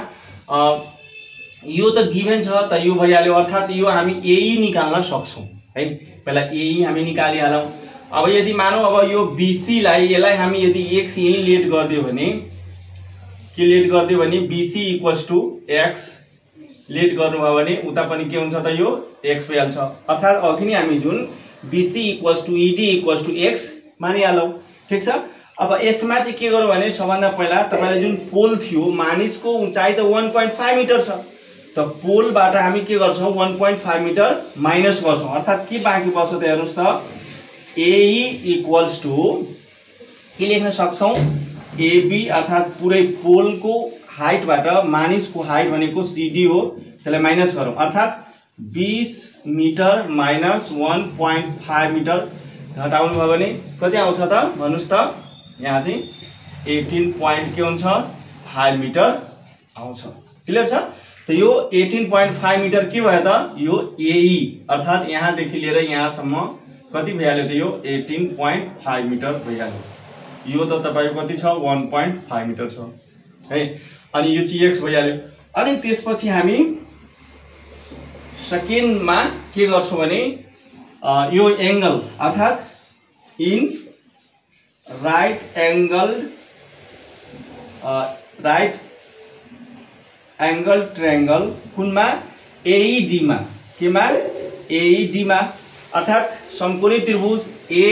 यो त गिभन छ त यो भइहाल्यो। अर्थात यो हामी एई निकाल्न सक्छौं है। पहिला एई हामी निकालिहालौं। अब यदि मानौ अब यो बीसी लाई यसलाई हामी यदि x यही लेट गर्दियो भने के लेट गर्दियो भने BC equals to x let गर्नुभयो भने उता पनि के हुन्छ त यो x भइहाल्छ। अर्थात अघि नै हामी जुन BC equals to ED equals to x मानिहालौं। ठीक छ। अब यसमा चाहिँ के गरौँ भने सबभन्दा पहिला तपाईलाई जुन पोल थियो मानिसको उचाइ त 1.5 मिटर छ। त पोलबाट हामी के गर्छौं 1.5 मिटर माइनस गर्छौं। अर्थात के बाँकी बस्छ त हेर्नुस् त AE इक्वल्स टु के लेख्न सक्छौं AB अर्थात पुरै पोलको हाइटबाट मानिसको हाइट भनेको CD हो। त्यसलाई माइनस गरौँ। अर्थात 20 मिटर माइनस 1.5 मिटर घटाउनु भयो भने कति आउँछ त भन्नुस् त यहाँ चाहिँ 18 के हुन्छ 5 मिटर आउँछ। क्लियर छ। त यो 18.5 मिटर के भयो त यो AE अर्थात यहाँ देखि लिएर यहाँसम्म कति भइहाल्यो त यो 18.5 मिटर भइहाल्यो। यो त तपाईको कति छ 1.5 मिटर छ है। अनि यो चाहिँ x भइहाल्यो। अनि त्यसपछि हामी सेकेन्डमा के गर्छौं भने यो एंगल अर्थात इन राइट एंगल ट्रायंगल कुनमा AED मा केमा AED मा अर्थात समकोणी त्रिभुज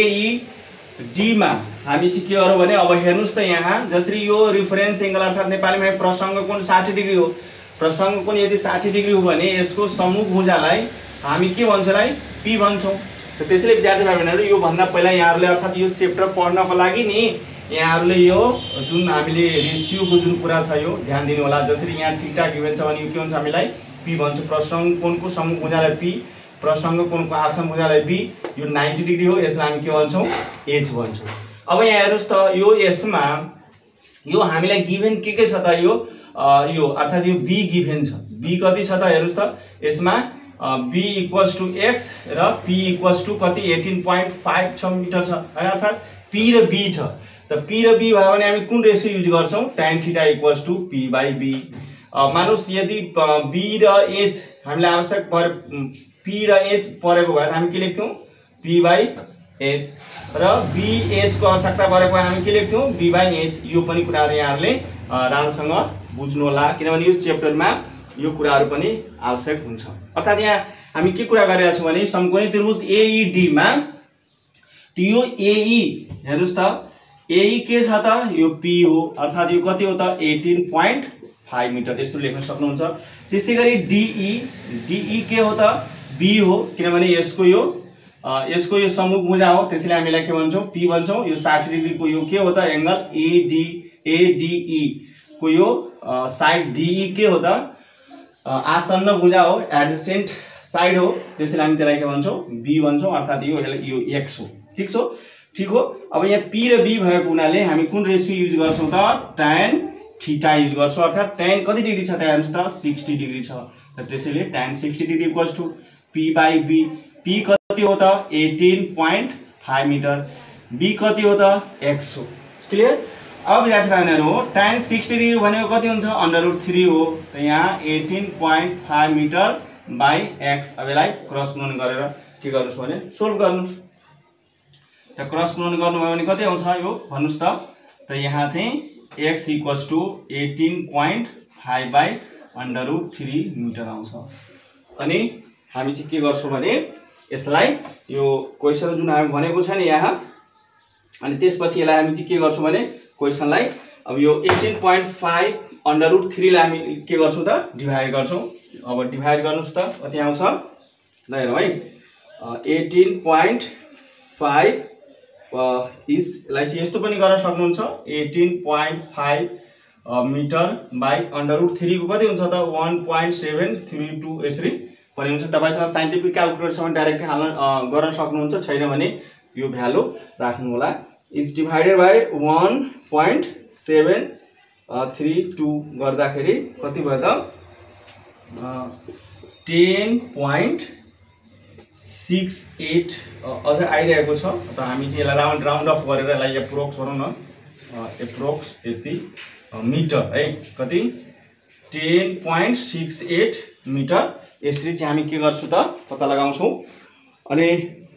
AED मा हामी चाहिँ के गरौँ भने अब हेर्नुस् त यहाँ जसरी यो रेफरेन्स एंगल अर्थात नेपालीमा प्रसंग कोण 60 डिग्री हो। प्रसंग कोण यदि 60 डिग्री हो भने यसको सम्मुख भुजालाई हामी के भन्छौँ P भन्छौँ। त त्यसैले विद्यार्थी भाइबहरुहरु यो भन्दा पहिला यहाँहरुले अर्थात यो चैप्टर पढ्नको लागि नि यहाँहरुले यो जुन हामीले रेशियोको जुन कुरा छ यो ध्यान दिनु होला। जसरी यहाँ थीटा गिभन छ भने यो के हुन्छ हामीलाई P भन्छ। प्रसंग कोणको सम्मुख भुजालाई P, प्रसंग कोणको आसन भुजालाई B, यो 90 डिग्री हो, यसलाई हामी के भन्छौँ H भन्छौँ। अब यहाँ हेर्नुस् त यो यसमा यो हामीलाई गिभन के छ त यो अर्थात यो B गिभन छ। B कति छ त हेर्नुस् त यसमा B = x र P = कति 18.5 मिटर छ हैन। अर्थात P र B छ। त P र B भयो भने हामी कुन रेशियो युज गर्छौं tan θ = P/B। मानुस यदि B र H हामीलाई आवश्यक पर P र H परेको भए हामी के लेख्थ्यौं P/H र BH को आवश्यकता परेको भए हामी के लेख्थ्यौं B/H। यो पनि कुराहरु यहाँहरुले राम्रोसँग बुझ्नु होला किनभने यो च्याप्टरमा यो कुराहरु पनि आवश्यक हुन्छ। अर्थात यहाँ हामी के कुरा गरिरहेका छौं भने समकोणी त्रिभुज AED मा यो AE हेर्नुस् त AE के छ त यो P हो अर्थात यो कति हो त 18.5 मिटर यस्तो लेख्न सक्नुहुन्छ। त्यसैगरी DE के हो त B हो किनभने यसको यो सम्मुख भुजा हो त्यसैले हामीलाई के भन्छौं P भन्छौं। यो 60 डिग्री को यो के हो त एंगल ADE को यो साइड DE के हो त आसन्न भुजा हो, एडजेसेंट साइड हो त्यसैले हामी त्यसलाई के भन्छौं B भन्छौं अर्थात यो x हो। ठीक हो। अब यहाँ P र B भएको हुनाले हामी कुन रेशियो युज गर्छौं त tan θ युज गर्छौं। अर्थात tan कति डिग्री छ त हेर्नुस् त 60 डिग्री छ। त त्यसैले tan 60 डिग्री = P/B। P कति हो त 18.5 मिटर, B कति हो त x हो। क्लियर। अब विद्यार्थी भाइहरु tan 60 डिग्री भनेको कति हुन्छ √3 हो। त यहाँ 18.5 मिटर बाइ x। अब यसलाई क्रस गुणन गरेर के गर्नुस् भने सोल्भ गर्नुस्। त क्रस गुणन गर्नुभयो भने कति आउँछ यो भन्नुस् त। त यहाँ चाहिँ x = 18.5 बाइ √3 मिटर आउँछ। अनि हामी चाहिँ के गर्छौं भने यसलाई यो क्वेशन जुन हामी भनेको छ नि यहाँ अनि त्यसपछि यसलाई हामी चाहिँ के गर्छौं भने क्वेशनलाई अब यो 18.5 √3 लाई हामी के गर्छौं त डिभाइड गर्छौं। अब डिभाइड गर्नुस् त कति आउँछ ल हेरौँ है 18.5 यसलाई चाहिँ यस्तो पनि गर्न सक्नुहुन्छ 18.5 मिटर बाइ √3 को कति हुन्छ त 1.732 यसरी पनि हुन्छ। तपाईसँग साइन्टिफिक क्याल्कुलेटर छ भने डाइरेक्ट हाल्न गर्न सक्नुहुन्छ, छैन भने यो भ्यालु राख्नु होला। इज डिभाइडेड बाइ 1.732 गर्दाखेरि कति भयो त 10.68 अझ आइरहेको छ। त हामी चाहिँ यसलाई राउन्ड अफ गरेर यसलाई एप्रोक्स गरौँ न, एप्रोक्स यति मिटर है कति 10.68 मिटर यसरी चाहिँ हामी के गर्छौं त पत्ता लगाउँछौं। अनि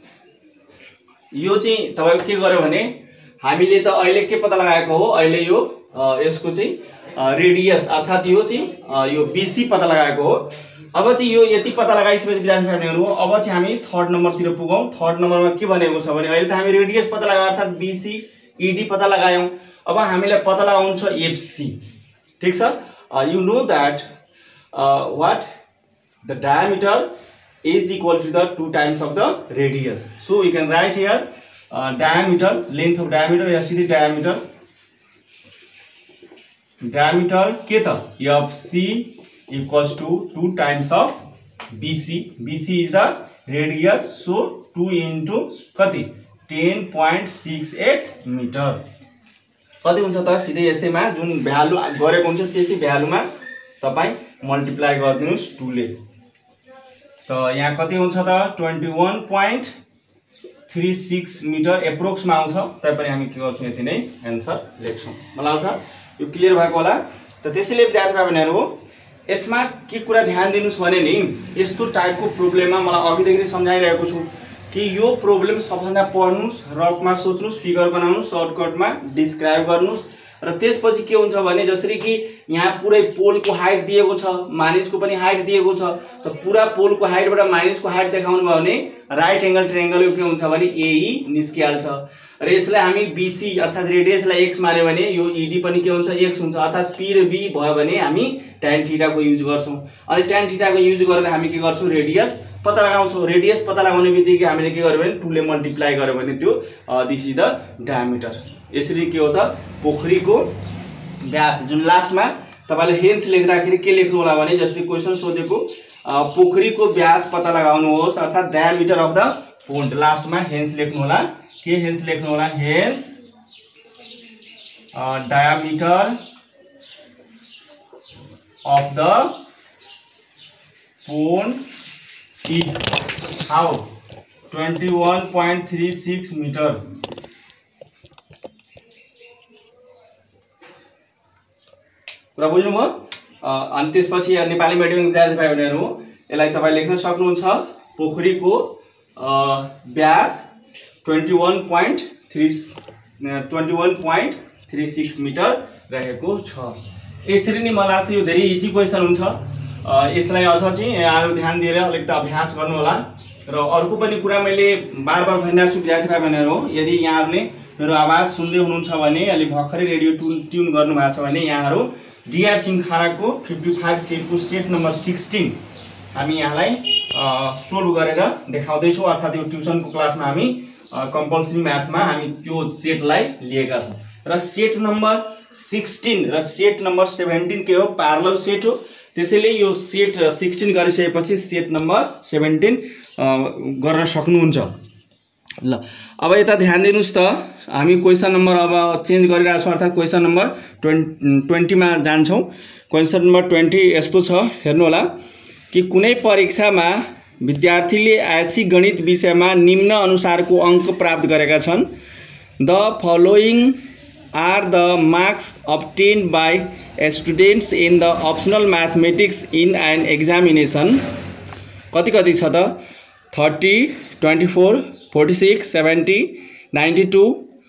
यो चाहिँ तपाईले के गर्यो भने हामीले त अहिले के पत्ता लगाएको हो अहिले यो यसको चाहिँ रेडियस अर्थात यो चाहिँ यो BC पत्ता लगाएको हो। अब चाहिँ यो यति पत्ता लगाइसकेपछि विद्यार्थीहरु अब चाहिँ हामी थर्ड नम्बर तिर पुगौं। थर्ड नम्बरमा के भनेको छ भने अहिले त हामी रेडियस पत्ता लगायो अर्थात BC ED पत्ता लगायौं। अब हामीलाई पत्ता लगाउनु छ FC। ठीक छ। You know that what the diameter is equal to the 2 times of the radius. So we can write here diameter, length of diameter yeah diameter के त FC equals to 2 times of BC. BC is the radius, so 2 into कति 10.68 metre कति हुन्छ त सिधै यसैमा जुन value गरेको हुन्छ त्यसै भ्यालुमा तपाई मल्टिप्लाई गर्दिनुस् 2 ले। त यहाँ कति हुन्छ त 21.36 मिटर एप्रोक्समा आउँछ। तैपनि हामी के गर्छौं यति नै आन्सर लेख्छौं। मलाई आउँछ यो क्लियर भएको होला। त त्यसैले विद्यार्थी भाइहरु यसमा के कुरा ध्यान दिनुस् भने नि यस्तो टाइपको प्रब्लममा मलाई अघिदेखि सम्झाइरहेको छु कि यो प्रब्लम सबभन्दा पढ्नुस्, रफमा सोच्नुस्, फिगर बनाउनुस्, सर्टकटमा डिस्क्राइब गर्नुस् र त्यसपछि के हुन्छ भने जसरी कि यहाँ पुरै पोलको हाइट दिएको छ, मानिसको पनि हाइट दिएको छ। त पुरा पोलको हाइटबाट मानिसको हाइट देखाउनु भयो भने राइट एंगल ट्रायंगल के हुन्छ भने एई निस्किहाल्छ। र यसलाई हामी बीसी अर्थात रेडियसलाई x मान्यो भने यो ईडी पनि के हुन्छ x हुन्छ। अर्थात p र b भयो भने हामी tan थीटा को युज गर्छौं। अनि tan थीटा को युज गरेर हामी के गर्छौं रेडियस पत्ता लगाउँछौं। रेडियस पत्ता लगाउने बित्तिकै हामीले के गर्यो भने 2 ले मल्टिप्लाई गर्यो भने त्यो दिस इज द डायमिटर। यसरी के हो त पोखरीको व्यास जुन लास्टमा तपाईले हेन्स लेख्दाखेरि के लेख्नु होला भने जस्तै क्वेशन सोधेको पोखरीको व्यास पत्ता लगाउनुहोस् अर्थात डायमिटर अफ द पोन्ड। लास्टमा हेन्स लेख्नु होला। के हेन्स लेख्नु होला? Hence diameter of the pond is how 21.36 meter। कुरा बुझ्नुभयो? अनि त्यसपछि नेपाली मिडियम विद्यार्थी भाइ बहिनीहरु यसलाई तपाईले लेख्न सक्नुहुन्छ। पोखरीको व्यास 21.36 मिटर रहेको छ। यसरी नै मलाई लाग्छ यो धेरै इजी क्वेशन हुन्छ। यसलाई अझ चाहिँ यहाँहरु ध्यान दिएर अलिकति अभ्यास गर्नु होला। र अर्को पनि कुरा मैले बार-बार भनिरहेको छु विद्यार्थी भाइ बहिनीहरु, यदि यहाँहरुले मेरो आवाज सुन्दै हुनुहुन्छ भने अलि भर्खरै रेडियो ट्युन गर्नु भएको छ भने यहाँहरु डीआर सिंखाराको 55 सेटको सेट नम्बर 16 हामी यहाँलाई सोल्भ गरेर देखाउँदै छौं। अर्थात यो ट्युसनको क्लासमा हामी कम्पल्सरी म्याथमा हामी त्यो सेटलाई लिएका छौं। र सेट नम्बर 16 र सेट नम्बर 17 के हो? प्यारलल सेट हो। त्यसैले यो सेट 16 गरिसकेपछि सेट नम्बर 17 गर्न सक्नुहुन्छ। ल अब यता ध्यान दिनुस् त, हामी क्वेशन नम्बर अब चेन्ज गरिरहेछौं अर्थात क्वेशन नम्बर 20 मा जान्छौं। क्वेशन नम्बर 20 यस्तो छ, हेर्नु होला कि कुनै परीक्षामा विद्यार्थीले ऐच्छिक गणित विषयमा निम्न अनुसारको अंक प्राप्त गरेका छन्। The following are the marks obtained by students in the optional mathematics in an examination। कति छ त? 30, 24, 46, 70, 92,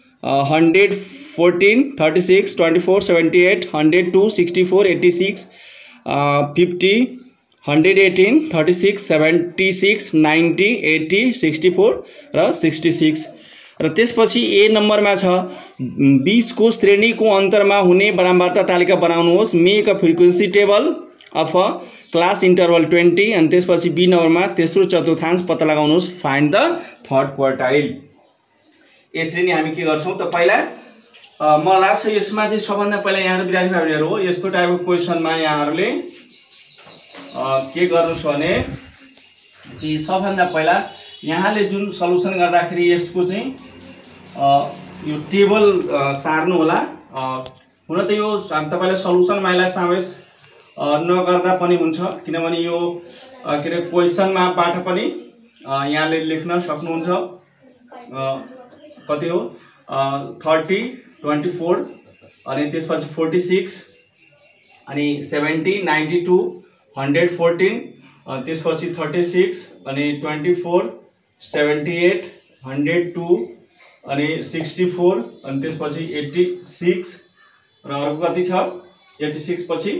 114, 36, 24, 78, 102, 64, 86, 50, 118, 36, 76, 90, 80, 64 र 66। र त्यसपछि ए नम्बरमा छ 20 को श्रेणी को अन्तरमा हुने बराबरता तालिका बनाउनुहोस्। Make a frequency table of a class interval 20। अनि त्यसपछि बी नम्बरमा तेस्रो चतुर्थांश पत्ता लगाउनुहोस्। Find the third quartile. यसरी नै हामी के गर्छौं त पहिला मलाई लाग्छ यसमा चाहिँ सबभन्दा पहिला यहाँहरु विद्यार्थी भाइहरु हो यस्तो टाइपको क्वेशनमा यहाँहरुले के गर्नुस् भने कि सबभन्दा पहिला यहाँले जुन सल्युसन गर्दाखेरि यसको चाहिँ यो टेबल सार्नु होला। हुन त यो तपाईले सल्युसनमा यसलाई समावेश नगर्दा पनि हुन्छ, किनभने यो के रे क्वेशनमा बाट पनि यहाँले लेख्न सक्नुहुन्छ। कति हो 30, 24 अनि त्यसपछि 46 अनि 70, 92, 114 अनि त्यसपछि 36 अनि 24, 78, 102 अनि 64 अनि त्यसपछि 86 र अर्को कति छ 86 पछि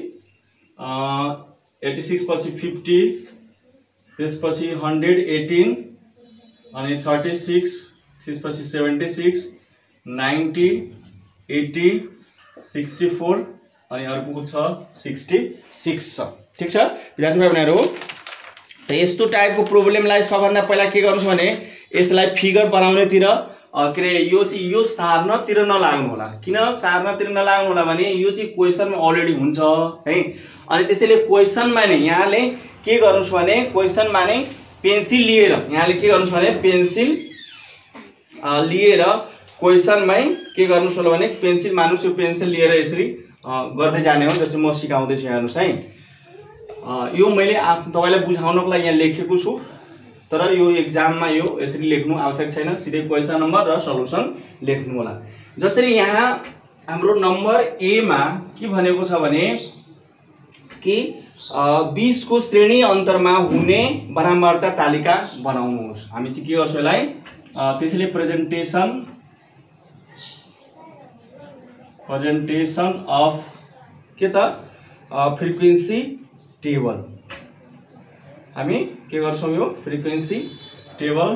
50 त्यसपछि 118 अनि 36 त्यसपछि 76 90 80 64 अनि अर्को छ 66 छ। ठीक छ विद्यार्थी भाइहरु, त यस्तो टाइपको प्रब्लमलाई सबभन्दा पहिला के गर्नुस् भने यसलाई फिगर बनाउनेतिर के रे यो सार्नतिर नलाग्नु होला। किन सार्नतिर नलाग्नु होला भने यो चाहिँ क्वेशनमा अलरेडी हुन्छ है। अनि त्यसैले क्वेशनमा नै यहाँले के गर्नुस् भने क्वेशनमा नै पेन्सिल लिएर यहाँले के गर्नुस् भने पेन्सिल लिएर क्वेशनमै के गर्नुस् होला भने पेन्सिल मानुस्, यो पेन्सिल लिएर यसरी गर्दै जाने हो। जसरी म सिकाउँदै छु हेर्नुस् है। यो मैले तपाईलाई बुझाउनको लागि यहाँ लेखेको छु, तर यो एक्जाममा यो यसरी लेख्नु आवश्यक छैन। सिधै क्वेशन नम्बर र सल्युसन लेख्नु होला। जसरी यहाँ हाम्रो नम्बर ए मा के भनेको छ भने कि 20 को श्रेणी अन्तरमा हुने बराबरता तालिका बनाउनुहोस्। हामी चाहिँ के गर्छौं यसलाई त्यसैले प्रेजेन्टेसन अफ के त फ्रिक्वेन्सी टेबल हामी के गर्छौं यो फ्रिक्वेन्सी टेबल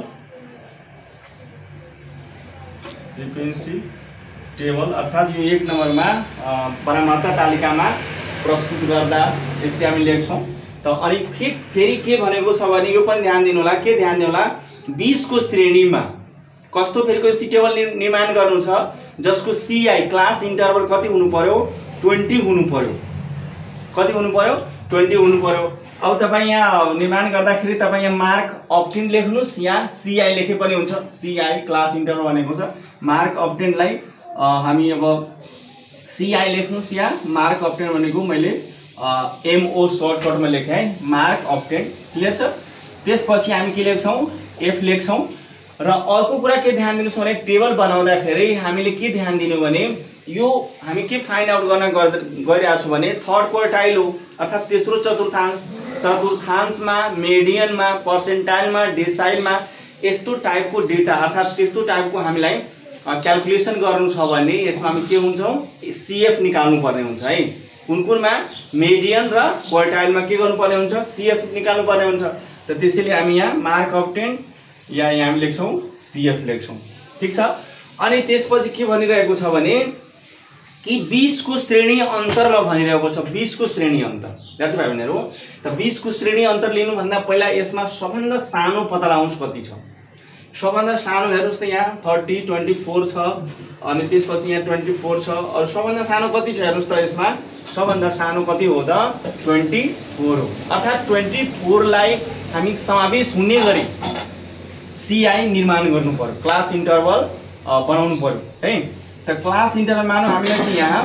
अर्थात यो 1 नम्बरमा परामर्श तालिकामा प्रस्तुत गर्दा यसरी हामी लेख्छौं। त अनि फेरि के भनेको छ भने यो पनि ध्यान दिनु होला, के ध्यान दिनु होला, 20 को श्रेणीमा कस्तो फ्रिक्वेन्सी टेबल निर्माण गर्नु छ जसको CI क्लास इन्टरभल कति हुनु पर्यो, 20 हुनु पर्यो। कति हुनु पर्यो, 20 हुनु पर्यो। अब तपाई यहाँ निर्माण गर्दाखेरि तपाई यहाँ मार्क अब्टेन लेख्नुस् या CI लेखे पनि हुन्छ। CI क्लास इन्टरभल भनेको छ, मार्क अब्टेनलाई हामी अब CI लेख्नुस् या मार्क अब्टेन भनेको मैले MO सर्टकटमा लेखे है, मार्क अब्टेन। क्लियर छ। त्यसपछि हामी के लेख्छौं, F लेख्छौं। र अर्को कुरा के ध्यान दिनुस् भने टेबल बनाउँदाखेरि हामीले के ध्यान दिनु भने यो हामी के फाइन्ड आउट गर्न गरिरहेको छौं भने थर्ड क्वार्टाइल हो, अर्थात तेस्रो चतुर्थांशमा, मेडियनमा, पर्सेन्टाइलमा, डेसाइलमा यस्तो टाइपको डेटा अर्थात त्यस्तो टाइपको हामीलाई क्याल्कुलेसन गर्नु छ भने यसमा हामी के हुन्छौं, CF निकाल्नु पर्ने हुन्छ है। कुनमा मेडियन र क्वार्टाइलमा के गर्नु पर्ने हुन्छ, CF निकाल्नु पर्ने हुन्छ। त त्यसैले हामी यहाँ मार्क अब्टेन या यहाँ हामी लेख्छौं CF लेख्छौं। ठीक छ। अनि त्यसपछि के भनिरहेको छ भने कि 20 को श्रेणी अन्तरमा भनिरहेको छ, 20 को श्रेणी अन्तर। विद्यार्थी भाइ बहिनीहरु, त 20 को श्रेणी अन्तर लिनु भन्दा पहिला यसमा सबभन्दा सानो पत्ता लगाउनुस् कति छ। सबभन्दा सानो हेर्नुस् त यहाँ 30 24 छ, अनि त्यसपछि यहाँ 24 छ। अरु सबभन्दा सानो कति छ हेर्नुस् त, यसमा सबभन्दा सानो कति हो त, 24 हो। अर्थात 24 लाई हामी समावेश हुने गरी CI निर्माण गर्नु पर्यो, क्लास इन्टरभल बनाउनु पर्यो है। त क्लास इन्टरभल मानौ हामीलाई चाहिँ यहाँ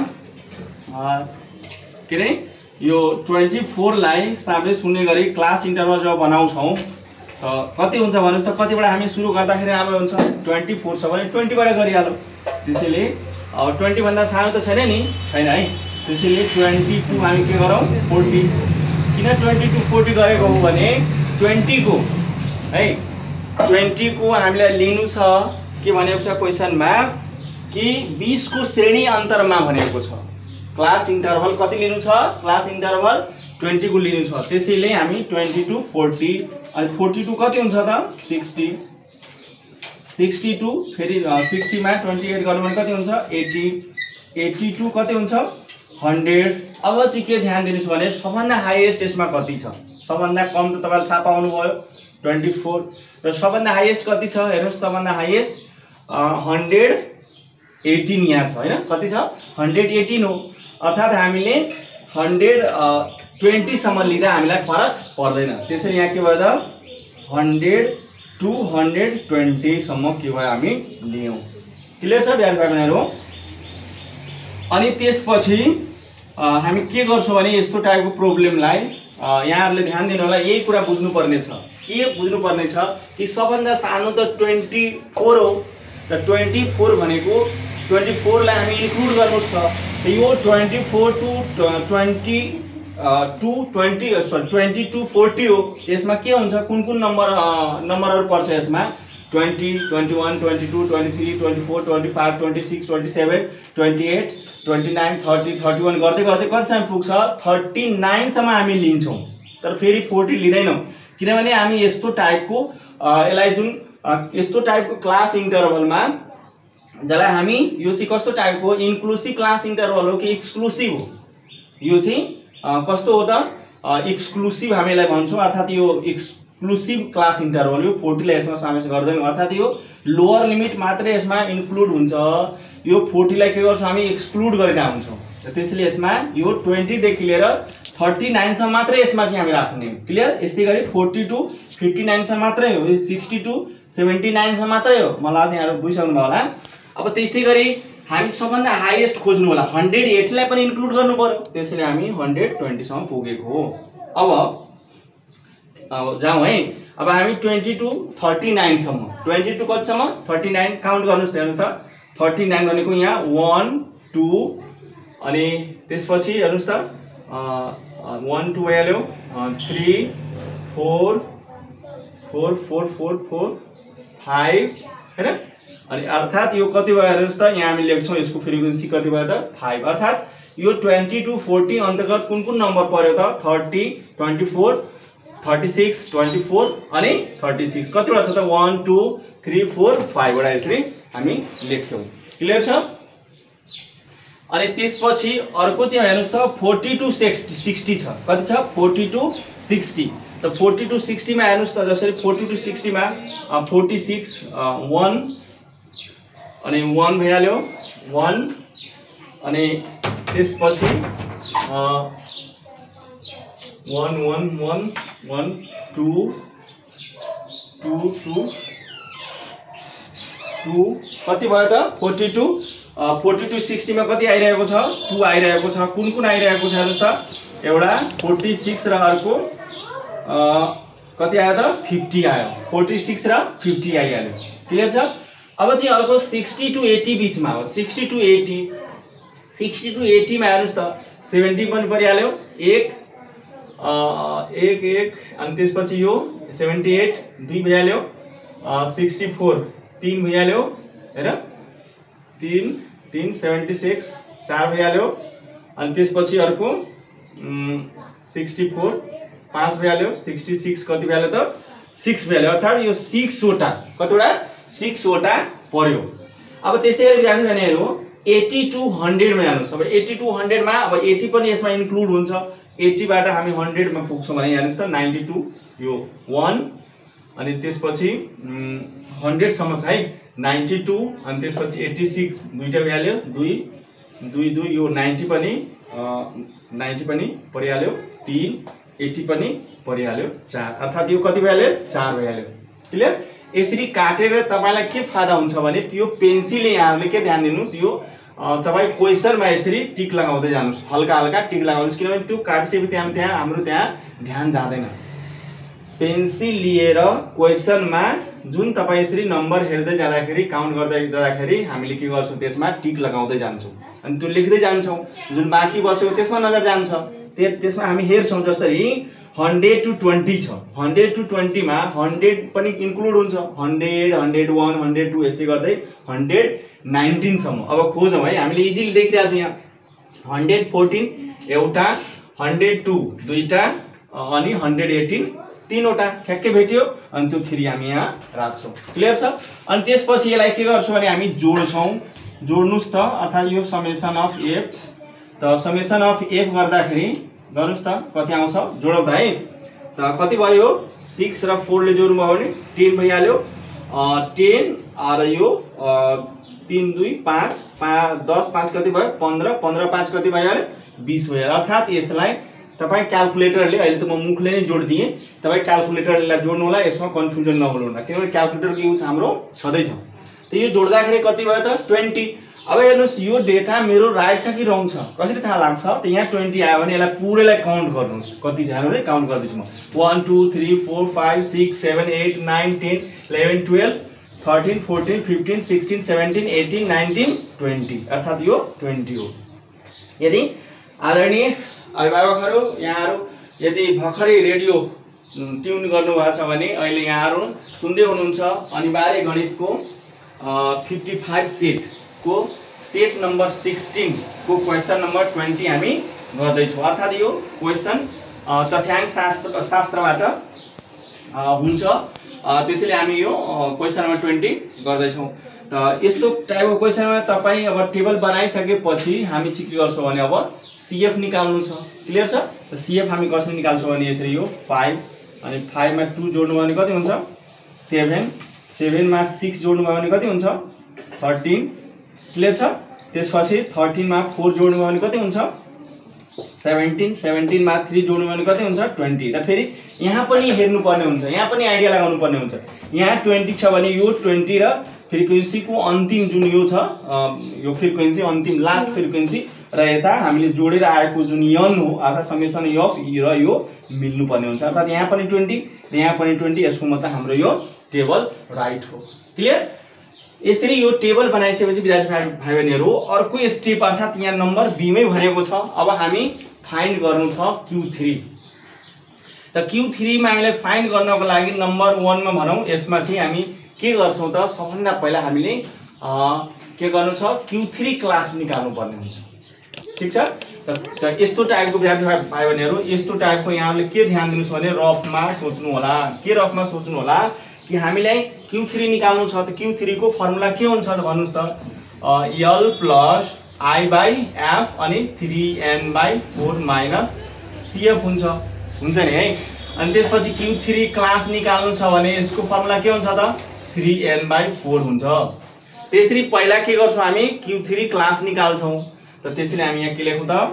के रे यो 24 लाई समावेश हुने गरी क्लास इन्टरभल जब बनाउँछौं त कति हुन्छ भन्नुस् त, कतिबाट हामी सुरु गर्दाखेरि राम्रो हुन्छ, 24 छ भने 20 बाट गरिहालौ। त्यसैले 20 भन्दा सानो त छैन नि, छैन है। त्यसैले 22 हामी के गरौँ, 40। किन 22 40 गरेको हो भने 20 को है, 20 को हामीलाई लिनु छ के भनेको छ क्वेशनमा कि 20 को श्रेणी अन्तरमा भनेको छ। क्लास इन्टरभल कति लिनु छ, क्लास इन्टरभल 20 को लिनु छ। त्यसैले हामी 22 40 अनि 42 कति हुन्छ त, 60। 62 फेरि 60 मा 28 गर्नु भने कति हुन्छ, 80। 82 कति हुन्छ, 100। अब चाहिँ के ध्यान दिनुस् भने सबभन्दा हाईएस्ट यसमा कति छ, सबभन्दा कम त तपाईले थाहा पाउनु भयो 24 र सबभन्दा हाईएस्ट कति छ हेर्नुस्, सबभन्दा हाईएस्ट 118 यहाँ छ हैन, कति छ, 118 हो। अर्थात हामीले 120 सम्म लिँदा हामीलाई फरक पर्दैन। त्यसैले यहाँ के भयो त, 100 to 120 सम्म के भयो हामी लियौं। क्लियर छ विद्यार्थी भाइ बहिनीहरु। अनि त्यसपछि हामी के गर्छौं भने यस्तो टाइपको प्रब्लमलाई यहाँहरुले ध्यान दिनु होला, यही कुरा बुझ्नु पर्ने छ। के बुझ्नु पर्ने छ कि सबभन्दा सानो त 24 हो। त 24 भनेको 24 लाई हामी इन्क्लुड गर्नुस् त यो 24 to 20 to 40 हो। यसमा के हुन्छ, कुन नम्बरहरु पर्छ यसमा, 20 21 22 23 24 25 26 27 28 29 30 31 गर्दै गर्दै कतिसम्म पुग्छ, 39 सम्म हामी लिन्छौं। तर फेरि 40 लिदैनौं, किनभने हामी यस्तो टाइपको यसलाई जुन यस्तो टाइपको क्लास इन्टरभलमा जसलाई हामी यो चाहिँ कस्तो टाइपको इन्क्लुसिभ क्लास इन्टरभल हो कि एक्सक्लुसिभ हो, यो चाहिँ कस्तो हो त, एक्सक्लुसिभ हामीलाई भन्छौं। अर्थात यो एक्सक्लुसिभ क्लास इन्टरभल, यो 40 लाई यसमा समावेश गर्दैनौं। अर्थात यो लोअर लिमिट मात्रै यसमा इन्क्लुड हुन्छ, यो 40 लाई के गर्छौं हामी एक्सक्लुड गरेका हुन्छौं। त्यसैले यसमा यो 20 देखि लिएर 39 सम्म मात्रै यसमा चाहिँ हामी राख्ने। क्लियर। यस्तै गरी 40 to 59 सम्म मात्रै हो, 60 to 79 सम्म मात्रै हो। मलाई चाहिँ यहाँहरु बुझिसक्नु भयो होला। अब त्यस्तै गरी हामी सबभन्दा हाईएस्ट खोज्नु होला, 108 लाई पनि इन्क्लुड गर्नु पर्यो। त्यसैले हामी 120 सम्म पुगेको हो। अब जाउँ है। अब हामी 20 to 39 सम्म, 20 to कति सम्म, 39 काउन्ट गर्नुस् हेर्नुस् त, 39 भनेको यहाँ 1 2 अनि त्यसपछि हेर्नुस् त 1 2 भइहाल्यो, 3 4 4 4 4 4 5 हैन। अनि अर्थात यो कति भयो हेर्नुस् त, यहाँ हामी लेख्छौं यसको फ्रिक्वेन्सी कति भयो त, 5। अर्थात यो 20 to 40 अन्तर्गत कुन कुन नम्बर पर्यो त 30 24 36 24 अनि 36 कतिवटा छ त 1 2 3 4 5 वटा यसरी हामी लेख्यौं। क्लियर छ। अनि त्यसपछि अर्को चाहिँ हेर्नुस् त 40 to 60 छ। कति छ 40 to 60 त 40 to 60 मा हेर्नुस् त जसरी 40 to 60 मा 46 1 अनि 1 भइहाल्यो 1 अनि त्यसपछि 1 1 1 1 2 2 2 2 कति भयो त 40 to 60 मा कति आइरहेको छ 2 आइरहेको छ। कुन कुन आइरहेको छ हेर्नुस् त एउटा 46 र अर्को कति आयो त 50 आयो 46 र 50 आइहाल्यो। क्लियर छ। अब चाहिँ अर्को 60 to 80 बीचमा हो 60 to 80 मा हेर्नुस् त 70 पनि परिहाल्यो 1 अनि त्यसपछि यो 78 2 भइहाल्यो 64 3 भइहाल्यो हैन 3 3 76 4 भइहाल्यो अनि त्यसपछि अर्को 64 5 भइहाल्यो 66 कति भइहाल्यो त 6 भइहाल्यो अर्थात् यो 6 वटा कतिवटा 6 वटा पर्यो। अब त्यसै गरी विद्यार्थी नानीहरु 80 to 100 मा हेर्नुस्। अब 80 to 100 मा अब 80 पनि यसमा इन्क्लुड हुन्छ 80 बाट हामी 100 मा पुग्छौं भने हेर्नुस् त 92 यो 1 अनि त्यसपछि 100 सम्म छ है 92 अनि त्यसपछि 86 दुईटा भइहाल्यो 2 2 2 यो 90 पनि परिहाल्यो 3 80 पनि परिहाल्यो 4 अर्थात् यो कति भइहाल्यो 4 भइहाल्यो। क्लियर। यसरी काटेर तपाईलाई के फाइदा हुन्छ भने यो पेन्सिलले यहाँहरुले के ध्यान दिनुस् यो तपाई क्वेशनमा यसरी टिक लगाउँदै जानुस् हल्का हल्का टिक लगाउनुस् किनभने त्यो काटेपछि त्यहाँ हाम्रो त्यहाँ ध्यान जाँदैन। पेन्सिल लिएर क्वेशनमा जुन तपाई यसरी नम्बर हेर्दै जाँदाखेरि काउन्ट गर्दै जाँदाखेरि हामीले के गर्छौं त्यसमा टिक लगाउँदै जान्छौं अनि त्यो लेख्दै जान्छौं जुन बाँकी बस्यो त्यसमा नजर जान्छ त्यसमा हामी हेर्छौं। जसरी 100 to 20 छ 100 to 20 मा 100 पनि इन्क्लुड हुन्छ 100 101 102 यस्तै गर्दै 119 सम्म। अब खोजौं है हामीले इजिली देखिरहेका छौं यहाँ 114 एउटा 102 दुईटा अनि 118 तीनवटा ठ्याक्कै भेट्यो अनि त्यो फेरि हामी यहाँ राख्छौं। क्लियर छ। अनि त्यसपछि यसलाई के गर्छौं भने हामी जोड्छौं जोड्नुस् त अर्थात् यो समेसन अफ f त समेसन अफ f गर्दाखेरि गर्नुस् त कति आउँछ जोडौ त है त कति भयो 6 र 4 ले जोड्नु भयो भने 10 भइहाल्यो 10 र यो 3 2 5 10 5 कति भयो 15 15 5 कति भइहाल्यो 20 भइहाल्यो। अर्थात् यसलाई तपाई क्याल्कुलेटरले अहिले त म मुखले नै जोड्दिए तपाई क्याल्कुलेटरले जोड्नु होला यसमा कन्फ्युजन नहुनु होला किनभने क्याल्कुलेटरको युज हाम्रो छदै छ। त यो जोड्दाखेरि कति भयो त 20। अब हेर्नुस् यो डेटा मेरो राइट छ कि रङ छ कसरी थाहा लाग्छ त यहाँ 20 आयो भने यसलाई पुरैलाई काउन्ट गर्नुस् कति छ हेर्नुस् है काउन्ट गर्दैछु म 1 2 3 4 5 6 7 8 9 10 11 12 13 14 15 16 17 18 19 20 अर्थात् यो 20 हो। यदि आदरणीय अभिभावकहरू यहाँहरू यदि भर्खरै रेडियो ट्युन गर्नुभएको छ भने अहिले यहाँहरू सुन्दै हुनुहुन्छ अनिवार्य गणितको 55 सेट को सेट नम्बर 16 को क्वेशन नम्बर 20 हामी गर्दै छौं। अर्थात् यो क्वेशन तथ्याङ्क शास्त्रबाट हुन्छ त्यसैले हामी यो क्वेशन नम्बर 20 गर्दै छौं। त यस्तो टाइपको क्वेशनमा तपाई अब टेबल बनाइसकेपछि हामी चाहिँ के गर्छौं भने अब सीएफ निकाल्नु छ। क्लियर छ। त सीएफ हामी कसरी निकाल्छौं भने यसरी यो 5 अनि 5 मा 2 जोड्नु भयो भने कति हुन्छ 7 7 मा 6 जोड्नु भयो भने कति हुन्छ 13। क्लियर छ। त्यसपछि 13 मा 4 जोड्नु भयो भने कति हुन्छ 17 17 मा 3 जोड्नु भयो भने कति हुन्छ 20। र फेरि यहाँ पनि हेर्नु पर्ने हुन्छ यहाँ पनि आइडिया लगाउनु पर्ने हुन्छ यहाँ 20 छ भने यो 20 र फ्रिक्वेन्सी को अन्तिम जुन यो छ यो फ्रिक्वेन्सी अन्तिम लास्ट फ्रिक्वेन्सी र यता हामीले जोडेर आएको जुन n हो अर्थात् समेसन f र यो मिल्नु पर्ने हुन्छ। अर्थात् यहाँ पनि 20 र यहाँ पनि 20 यसको मतलब हाम्रो यो टेबल राइट हो। क्लियर। यसरी यो टेबल बनाइसकेपछि विद्यार्थी भाइ बहिनीहरु अर्को स्टेप अर्थात् यहाँ नम्बर b मै भनेको छ अब हामी फाइन्ड गर्नु छ Q3। त Q3 मा हामीले फाइन्ड गर्नको लागि नम्बर 1 मा भनौं यसमा चाहिँ हामी के गर्छौं त सबभन्दा पहिला हामीले के गर्नु छ Q3 क्लास निकाल्नु पर्ने हुन्छ। ठीक छ। त यस्तो टाइपको विद्यार्थी भाइ बहिनीहरु यस्तो टाइपको यहाँले के ध्यान दिनुस् भने रफमा सोच्नु होला। के रफमा सोच्नु होला कि हामीलाई Q3 निकाल्नु छ त Q3 को फर्मुला के हुन्छ त भन्नुस् त L plus I by F अनि 3n बाई 4 माइनस CF हुन्छ नि है। अनि त्यसपछि Q3 क्लास निकाल्नु छ भने यसको फर्मुला के हुन्छ त 3n बाई 4 हुन्छ। त्यसरी पहिला के गर्छौं हामी Q3 क्लास निकाल्छौं। त त्यसरी हामी यहाँ के लेखौं त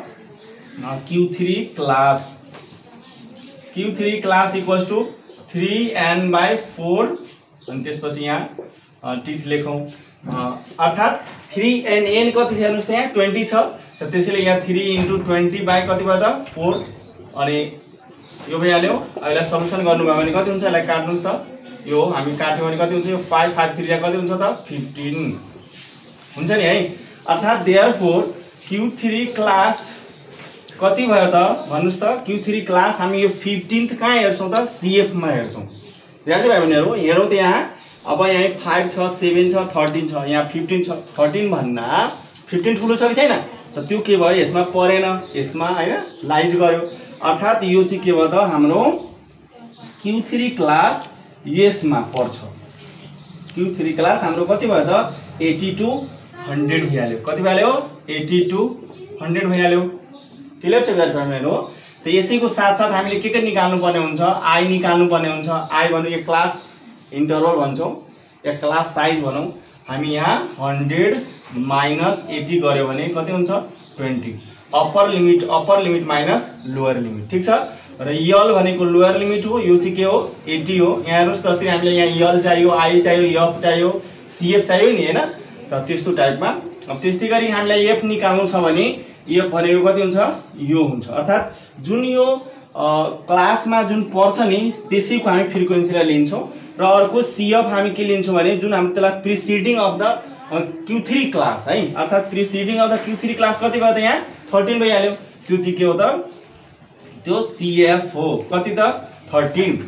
Q3 class equals to 3n by 4 अनि त्यसपछि यहाँ टिथ लेखौं अर्थात 3n कति छ हेर्नुस् त यहाँ 20 छ। त त्यसैले यहाँ 3 * 20 बाई कति भयो त 4 अनि यो भइहाल्यो। अहिले सल्युसन गर्नुभयो भने कति हुन्छ यसलाई काट्नुस् त यो हामी काट्यो भने कति हुन्छ यो 5 5 3 कति हुन्छ त 15 हुन्छ नि है। अर्थात देयरफोर Q3 क्लास कति भयो त भन्नुस् त Q3 क्लास हामी यो 15th कहाँ हेर्छौं त CF मा हेर्छौं। विद्यार्थी भाइ बहिनीहरु हेरौं त यहाँ अब यहाँ 5 छ 7 छ 13 छ यहाँ 15 छ 13 भन्दा 15 ठुलो छ कि छैन त त्यो के भयो यसमा परेन यसमा हैन लाइज गर्यो। अर्थात यो चाहिँ के भयो त हाम्रो Q3 क्लास यसमा पर्छ। Q3 क्लास हाम्रो कति भयो त 80 to 100 भइहाल्यो। कति भइहाल्यो 80 to 100 भइहाल्यो। क्लियर छ विद्यार्थी भाइहरु। त यसैको साथसाथ हामीले के निकाल्नु पर्ने हुन्छ I निकाल्नु पर्ने हुन्छ। I भन्नु यो क्लास इन्टरभल भन्छौं या क्लास साइज भनौं। हामी यहाँ 100 माइनस 80 गर्यो भने कति हुन्छ 20 upper limit minus lower limit ठीक छ। र L भनेको लोअर लिमिट हो यो चाहिँ के हो 80 हो। यहाँ हेर्नुस् त अस्ति हामीले यहाँ L चाहियो I चाहियो F चाहियो CF चाहियो नि हैन। त त्यस्तो टाइपमा अब त्यस्तै गरी हामीलाई F निकाल्नु छ भने F भनेको कति हुन्छ यो हुन्छ। अर्थात जुन यो क्लासमा जुन पर्छ नि त्यसैको हामी फ्रिक्वेन्सीलाई लिन्छौं। र अर्को CF हामी के लिन्छौं भने जुन हामी त्यसलाई preceding of the Q3 class है। अर्थात preceding of the Q3 class कति भयो त यहाँ 13 भइहाल्यो। त्यो चाहिँ के हो त त्यो CF हो कति त 13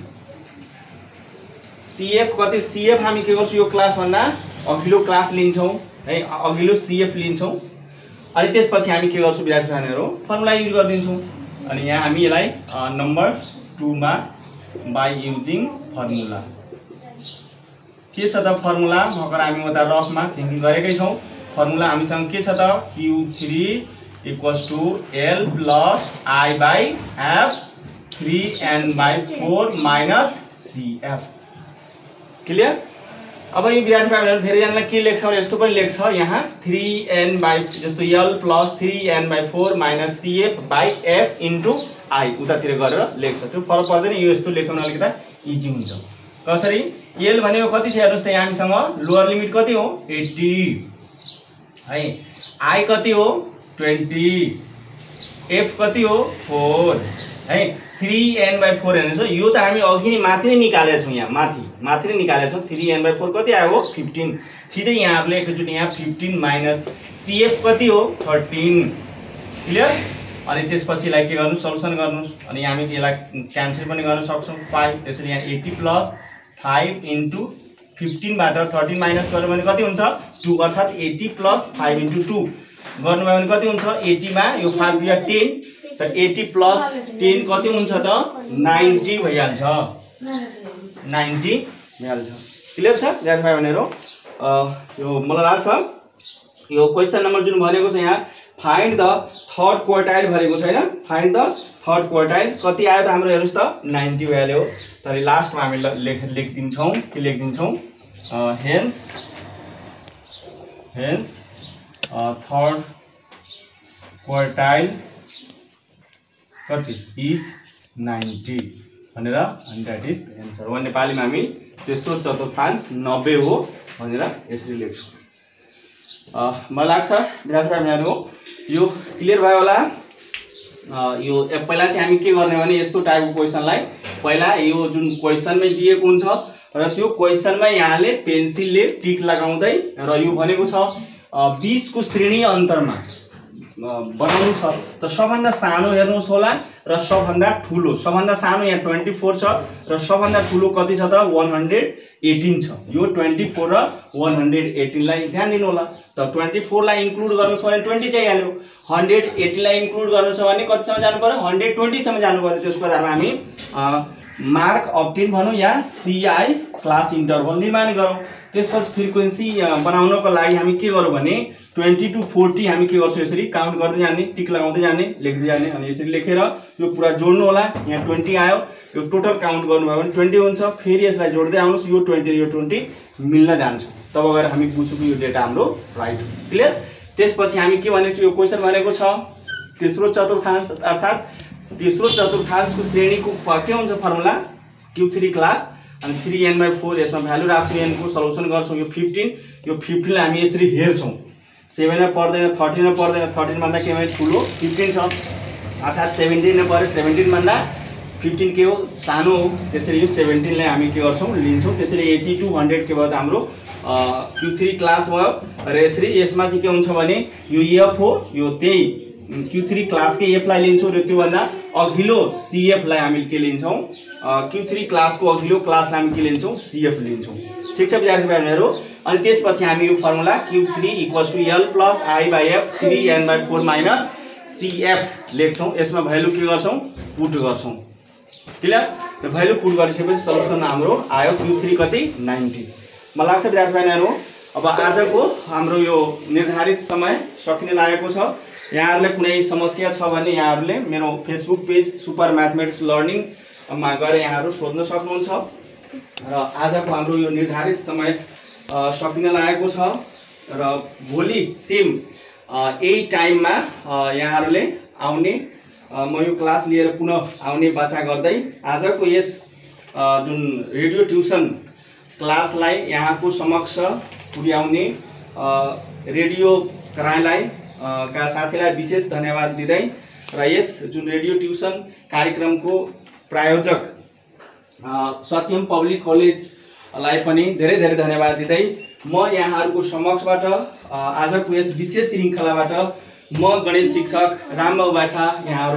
CF कति CF हामी के गर्छौं यो क्लास भन्दा अघिल्लो क्लास लिन्छौं है अघिल्लो CF लिन्छौं। अनि त्यसपछि हामी के गर्छौं विद्यार्थी भाइहरु फर्मुला युज गर्दिन्छौं। अनि यहाँ हामी यसलाई नम्बर 2 मा बाइ युजिङ फर्मुला के छ त फर्मुला भर्खर हामी उता रफमा थिंकिङ गरेकै छौं। फर्मुला हामीसँग के छ त Q3 equals to L plus I by F 3n by 4 minus CF clear. अब यो विद्यार्थी भाइहरु धेरै जनाले के लेख्छ भने यस्तो पनि लेख्छ यहाँ 3n by जस्तो L plus 3n by 4 minus CF by F into I उतातिर गरेर लेख्छ। त्यो फरक पर्दैन यो यस्तो लेख्न अलिकता इजी हुन्छ। कसरी L भनेको कति छ हेर्नुस् त यहाँ हामीसँग लोअर लिमिट कति हो 80 है I कति हो 20 F कति हो 4 है 3n by 4 हेर्नुस् यो त हामी अघि नै माथि नै निकालेका छौं। यहाँ माथि नै निकालेका छौं 3n by 4 कति आयो 15 सिधै यहाँ हामीले एकचोटी यहाँ 15 माइनस CF कति हो 13 क्लियर। अनि त्यसपछि लाई के गर्नु सल्युसन गर्नुस् अनि हामी यसलाई क्यान्सल पनि गर्न सक्छौं 5 त्यसैले यहाँ 80 प्लस 5 into 15 बाट 13 माइनस गर्यो भने कति हुन्छ 2 अर्थात 80 प्लस 5 into 2 गर्नुभयो भने कति हुन्छ 80 मा यो 5 या 10 त 80 प्लस 10 कति हुन्छ त 90 भइहाल्छ 90 भइहाल्छ। क्लियर छ विद्यार्थी भाइ बहिनीहरु। यो मलाई लाग्छ यो क्वेशन नम्बर जुन भनेको छ यहाँ फाइन्ड द थर्ड क्वार्टाइल भनेको छ हैन। फाइन्ड द थर्ड क्वार्टाइल कति आयो त हाम्रो हेर्नुस् त 90 भइहाल्यो। तर लास्टमा हामी लेखदिन्छौं के लेखदिन्छौं हेन्स थर्ड क्वार्टाइल कति इज 90 भनेर अनि दैट इज आन्सर हो। नेपालीमा हामी तेस्रो चतुर्थांश 90 हो भनेर यसरी लेख्छौं। मलाई लाग्छ विद्यार्थी भाइहरु यो क्लियर भयो होला। यो पहिला चाहिँ हामी के गर्ने भने यस्तो टाइपको क्वेशनलाई पहिला यो जुन क्वेशनमै दिएको हुन्छ र त्यो क्वेशनमा यहाँले पेन्सिलले टिक लगाउँदै र यो भनेको छ 20 को श्रेणी अन्तरमा बनाउनु छ। त सबभन्दा सानो हेर्नुस् होला र सबभन्दा ठुलो सबभन्दा सानो यहाँ 24 छ र सबभन्दा ठुलो कति छ त 118 छ। यो 24 र 118 लाई ध्यान दिनु होला। त त 24 लाई इन्क्लुड गर्नु छ भने 20 चाहिहाल्यो, 180 लाई इन्क्लुड गर्नु छ भने कतिसम्म जानु पर्यो, 120 सम्म जानु पर्यो। त्यसको आधारमा हामी मार्क अब्टेन भनौँ या CI क्लास इन्टरभल निर्माण गरौँ। त्यसपछि फ्रिक्वेन्सी बनाउनको लागि हामी के गरौँ भने 20 to 40 हामी के गर्छौँ, यसरी काउन्ट गर्दै जाने, टिक लगाउँदै जाने, लेख्दै जाने, अनि यसरी लेखेर यो पुरा जोड्नु होला। यहाँ 20 आयो, यो टोटल काउन्ट गर्नुभयो भने 20 हुन्छ। फेरि यसलाई जोड्दै आउनुहोस्, यो 20 र यो 20 मिल्न जान्छ, तब गएर हामी बुझ्छौँ कि यो डेटा हाम्रो राइट हो। क्लियर? त्यसपछि हामी के भनेको छु, यो क्वेसन भनेको छ तेस्रो चतुर्थांश अर्थात् तेस्रो चतुर्थांशको श्रेणीको के हुन्छ फर्मुला, Q3 क्लास अनि 3n/4 यसमा भ्यालु राख्छौँ, n को सल्युसन गर्छौँ। यो 15, यो 15 लाई हामी यसरी हेर्छौँ, 7 मा पर्दैन, 13 मा पर्दैन, 13 भन्दा के भने ठुलो 15 छ, अर्थात् 17 मा पर्यो, 17 भन्दा 15 के हो, सानो हो। त्यसरी यो 17 लाई हामी के गर्छौँ, लिन्छौँ। त्यसरी 80 to 100 के भयो त हाम्रो Q3 क्लास भयो। र यसरी यसमा चाहिँ के हुन्छ भने यो f हो, यो त्यही Q3 क्लासकै f लाई लिन्छौँ र त्योभन्दा अघिल्लो CF लाई हामी के लिन्छौँ, Q3 क्लासको अघिल्लो क्लासलाई हामी के लिन्छौँ, CF लिन्छौँ। ठिक छ विद्यार्थी भाइहरु? अनि त्यसपछि हामी यो formula Q3 = L + I/F 3n/4 - CF लेख्छौँ। यसमा भ्यालु के गर्छौँ, पुट गर्छौँ। क्लियर? र भ्यालु पुट गरिसकेपछि सल्युसन हाम्रो आयो Q3 कति 90। मलाई लाग्छ विद्यार्थी भाइहरु अब आजको हाम्रो यो निर्धारित समय सकिने लागेको छ। यहाँहरुले कुनै समस्या छ भने यहाँहरुले मेरो Facebook page super mathematics learning मा गएर यहाँहरु सोध्न सक्नुहुन्छ। र आजको हाम्रो यो निर्धारित समय सकिन लागेको छ र भोलि सेम यही टाइममा यहाँहरुले आउने, म यो क्लास लिएर पुनः आउने बाचा गर्दै आजको यस जुन रेडियो ट्युसन क्लासलाई यहाँको समक्ष पुर्याउने रेडियो कराईलाई का साथीलाई विशेष धन्यवाद दिँदै र यस जुन रेडियो ट्युसन कार्यक्रमको प्रायोजक सत्यम पब्लिक कलेजलाई पनि धेरै धेरै धन्यवाद दिँदै म यहाँहरुको समक्षबाट आजको यस विशेष श्रृंखलाबाट म गणित शिक्षक रामबाबु बाठा यहाँहरु